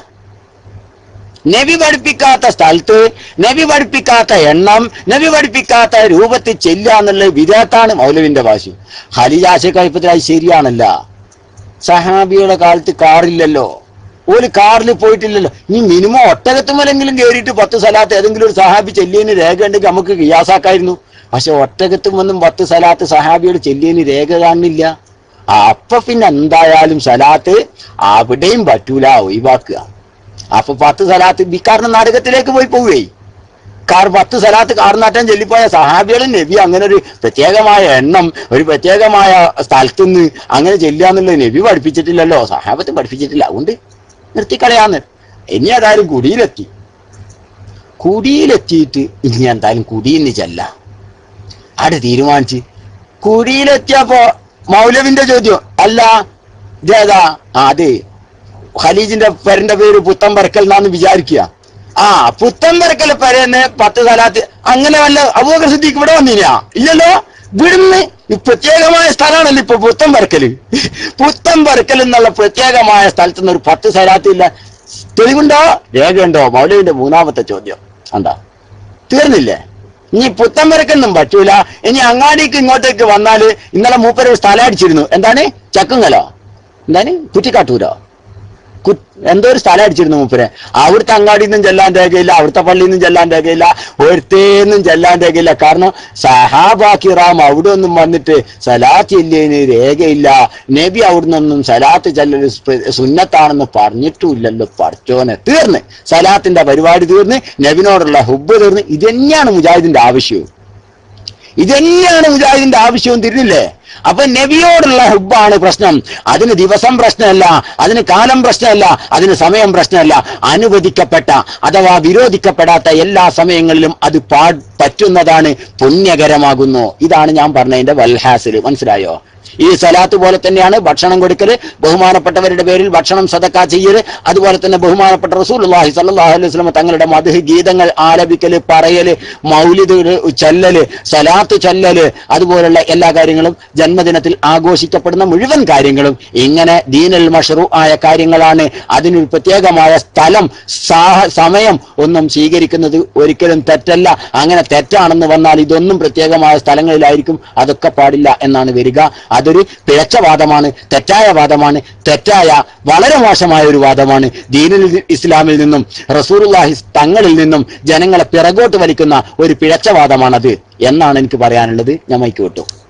Speaker 3: നബി പഠിപ്പിക്കാത്ത സ്ഥലത്ത്, നബി പഠിപ്പിക്കാത്ത എണ്ണം, നബി പഠിപ്പിക്കാത്ത രൂപത്തിൽ ചെല്ലുക എന്നുള്ളത് വിദേത്താണ് മൗലവിന്റെ ഭാഷ. ഖലീജ ആശയക്കുഴപ്പത്തിലായി ശരിയാണല്ല. സഹാബിയുടെ കാലത്ത് കാറില്ലല്ലോ, ഒരു കാറിൽ പോയിട്ടില്ലല്ലോ. ഇനി മിനിമം ഒട്ടകത്തുമല്ലെങ്കിലും കയറിയിട്ട് പത്ത് സലാത്ത് ഏതെങ്കിലും ഒരു സഹാബി ചെല്ലിയതിന് രേഖ ഉണ്ടെങ്കിൽ നമുക്ക് ഖിയാസാക്കായിരുന്നു. പക്ഷെ ഒട്ടകത്തുമൊന്നും പത്ത് സലാത്ത് സഹാബിയുടെ ചെല്ലിയതിന് രേഖ കാണുന്നില്ല. അപ്പൊ പിന്നെ എന്തായാലും സലാത്ത് അവിടെയും പറ്റൂല, ഒഴിവാക്കുക. അപ്പൊ പത്ത് സലാത്ത് ബിക്കാറിന്റെ നാടകത്തിലേക്ക് പോയി പോവുകയെ. കാർ പത്ത് സലാത്ത് കാർനാട്ടം ചൊല്ലിപ്പോയ സഹാബികളും നബി അങ്ങനെ ഒരു പ്രത്യേകമായ എണ്ണം ഒരു പ്രത്യേകമായ സ്ഥലത്തുനിന്ന് അങ്ങനെ ചെല്ലുകയെന്നുള്ളത് നബി പഠിപ്പിച്ചിട്ടില്ലല്ലോ, സഹാബത്ത് പഠിപ്പിച്ചിട്ടില്ല. അതുകൊണ്ട് നിർത്തിക്കളയാന്ന്. ഇനി ഏതായാലും കുടിയിലെത്തി. കുടിയിലെത്തിയിട്ട് ഇനി എന്തായാലും കുടിയിന്ന് ചെല്ലാം അവിടെ തീരുമാനിച്ച്. കുടിയിലെത്തിയപ്പോ മൗലവിന്റെ ചോദ്യം, അല്ല ഇതേതാ? ആ അതെ, ഖലീജിന്റെ പേരിന്റെ പേര് പുത്തൻ പറക്കൽ എന്നാന്ന് വിചാരിക്കുക. ആ പുത്തൻ പറക്കൽ പേരെന്ന് പത്ത് സലാത്ത് അങ്ങനെ വല്ല അബൂബക്കർ സിദ്ദീഖ് ഇവിടെ വന്നിനാ? ഇല്ലല്ലോ. ഇവിടുന്ന് പ്രത്യേകമായ സ്ഥലമാണല്ലോ ഇപ്പൊ പുത്തൻ പറക്കല്. പുത്തൻ പറക്കൽ എന്നുള്ള പ്രത്യേകമായ സ്ഥലത്ത് നിന്ന് ഒരു പത്ത് സലാത്ത് ഇല്ല. തെളിവുണ്ടോ, രേഖയുണ്ടോ? മൗലവിന്റെ മൂന്നാമത്തെ ചോദ്യം. എന്താ തീർന്നില്ലേ? ഇനി പുത്തൻ പറക്കൊന്നും പറ്റൂല. ഇനി അങ്ങാടിക്ക് ഇങ്ങോട്ടേക്ക് വന്നാല് ഇന്നലെ മൂപ്പര് സ്ഥലം അടിച്ചിരുന്നു. എന്താണ്? ചക്കുങ്ങലോ, എന്താണ് കുറ്റിക്കാട്ടൂരോ, എന്തോ ഒരു സ്ഥലം അടിച്ചിരുന്നു മൂപ്പരെ. അവിടുത്തെ അങ്ങാടിയിൽ നിന്നും ചെല്ലാൻ രേഖയില്ല, അവിടുത്തെ പള്ളിയിൽ നിന്നും ചെല്ലാൻ രേഖയില്ല, ഒരുത്തേന്നും ചെല്ലാൻ രേഖയില്ല. കാരണം സഹാബാക്കിറാം അവിടെ ഒന്നും വന്നിട്ട് സലാത്ത് ഇല്ലേന് രേഖയില്ല. നബി അവിടുന്നൊന്നും സലാത്ത് ചെല്ലൽ സുന്നത്താണെന്ന് പറഞ്ഞിട്ടുമില്ലല്ലോ. പഠിച്ചോനെ, തീർന്ന് സലാത്തിന്റെ പരിപാടി തീർന്ന്, നബിനോടുള്ള ഹുബ്ബ് തീർന്ന്. ഇത് തന്നെയാണ് മുജാഹിദിന്റെ ആവശ്യവും, ഇത് തന്നെയാണ് മുജാഹിദിന്റെ ആവശ്യവും. തിരിഞ്ഞില്ലേ? അപ്പൊ നബിയോടുള്ള ഹുബ്ബാണ് പ്രശ്നം. അതിന് ദിവസം പ്രശ്നമല്ല, അതിന് കാലം പ്രശ്നമല്ല, അതിന് സമയം പ്രശ്നമല്ല. അനുവദിക്കപ്പെട്ട അഥവാ വിരോധിക്കപ്പെടാത്ത എല്ലാ സമയങ്ങളിലും അത് പാ പറ്റുന്നതാണ്, പുണ്യകരമാകുന്നു. ഇതാണ് ഞാൻ പറഞ്ഞതിന്റെ വൽഹാസിൽ. മനസ്സിലായോ? ഈ സലാത്ത് പോലെ തന്നെയാണ് ഭക്ഷണം കൊടുക്കല്, ബഹുമാനപ്പെട്ടവരുടെ പേരിൽ ഭക്ഷണം സദക്ക ചെയ്യല്, അതുപോലെ തന്നെ ബഹുമാനപ്പെട്ട റസൂലുള്ളാഹി സ്വല്ലല്ലാഹു അലൈഹി വസല്ലം തങ്ങളുടെ മദ്ഹ് ഗീതങ്ങൾ ആലപിക്കല്, പറയല്, മൗലിദ് ചൊല്ലല്, സലാത്ത് ചൊല്ലല്, അതുപോലുള്ള എല്ലാ കാര്യങ്ങളും, ജന്മദിനത്തിൽ ആഘോഷിക്കപ്പെടുന്ന മുഴുവൻ കാര്യങ്ങളും ഇങ്ങനെ ദീനൽ മഷ്റൂ ആയ കാര്യങ്ങളാണ്. അതിനൊരു പ്രത്യേകമായ സ്ഥലം, സമയം ഒന്നും സ്വീകരിക്കുന്നത് ഒരിക്കലും തെറ്റല്ല. അങ്ങനെ തെറ്റാണെന്ന് വന്നാൽ ഇതൊന്നും പ്രത്യേകമായ സ്ഥലങ്ങളിലായിരിക്കും, അതൊക്കെ പാടില്ല എന്നാണ് വരിക. അതൊരു പിഴച്ച വാദമാണ്, തെറ്റായ വാദമാണ്, തെറ്റായ വളരെ മോശമായ ഒരു വാദമാണ്. ദീനുൽ ഇസ്ലാമിൽ നിന്നും റസൂലുള്ളാഹി തങ്ങളിൽ നിന്നും ജനങ്ങളെ പിറകോട്ട് വലിക്കുന്ന ഒരു പിഴച്ച വാദമാണത് എന്നാണ് എനിക്ക് പറയാനുള്ളത്. ഞാൻ മൈക്ക് വിട്ടു.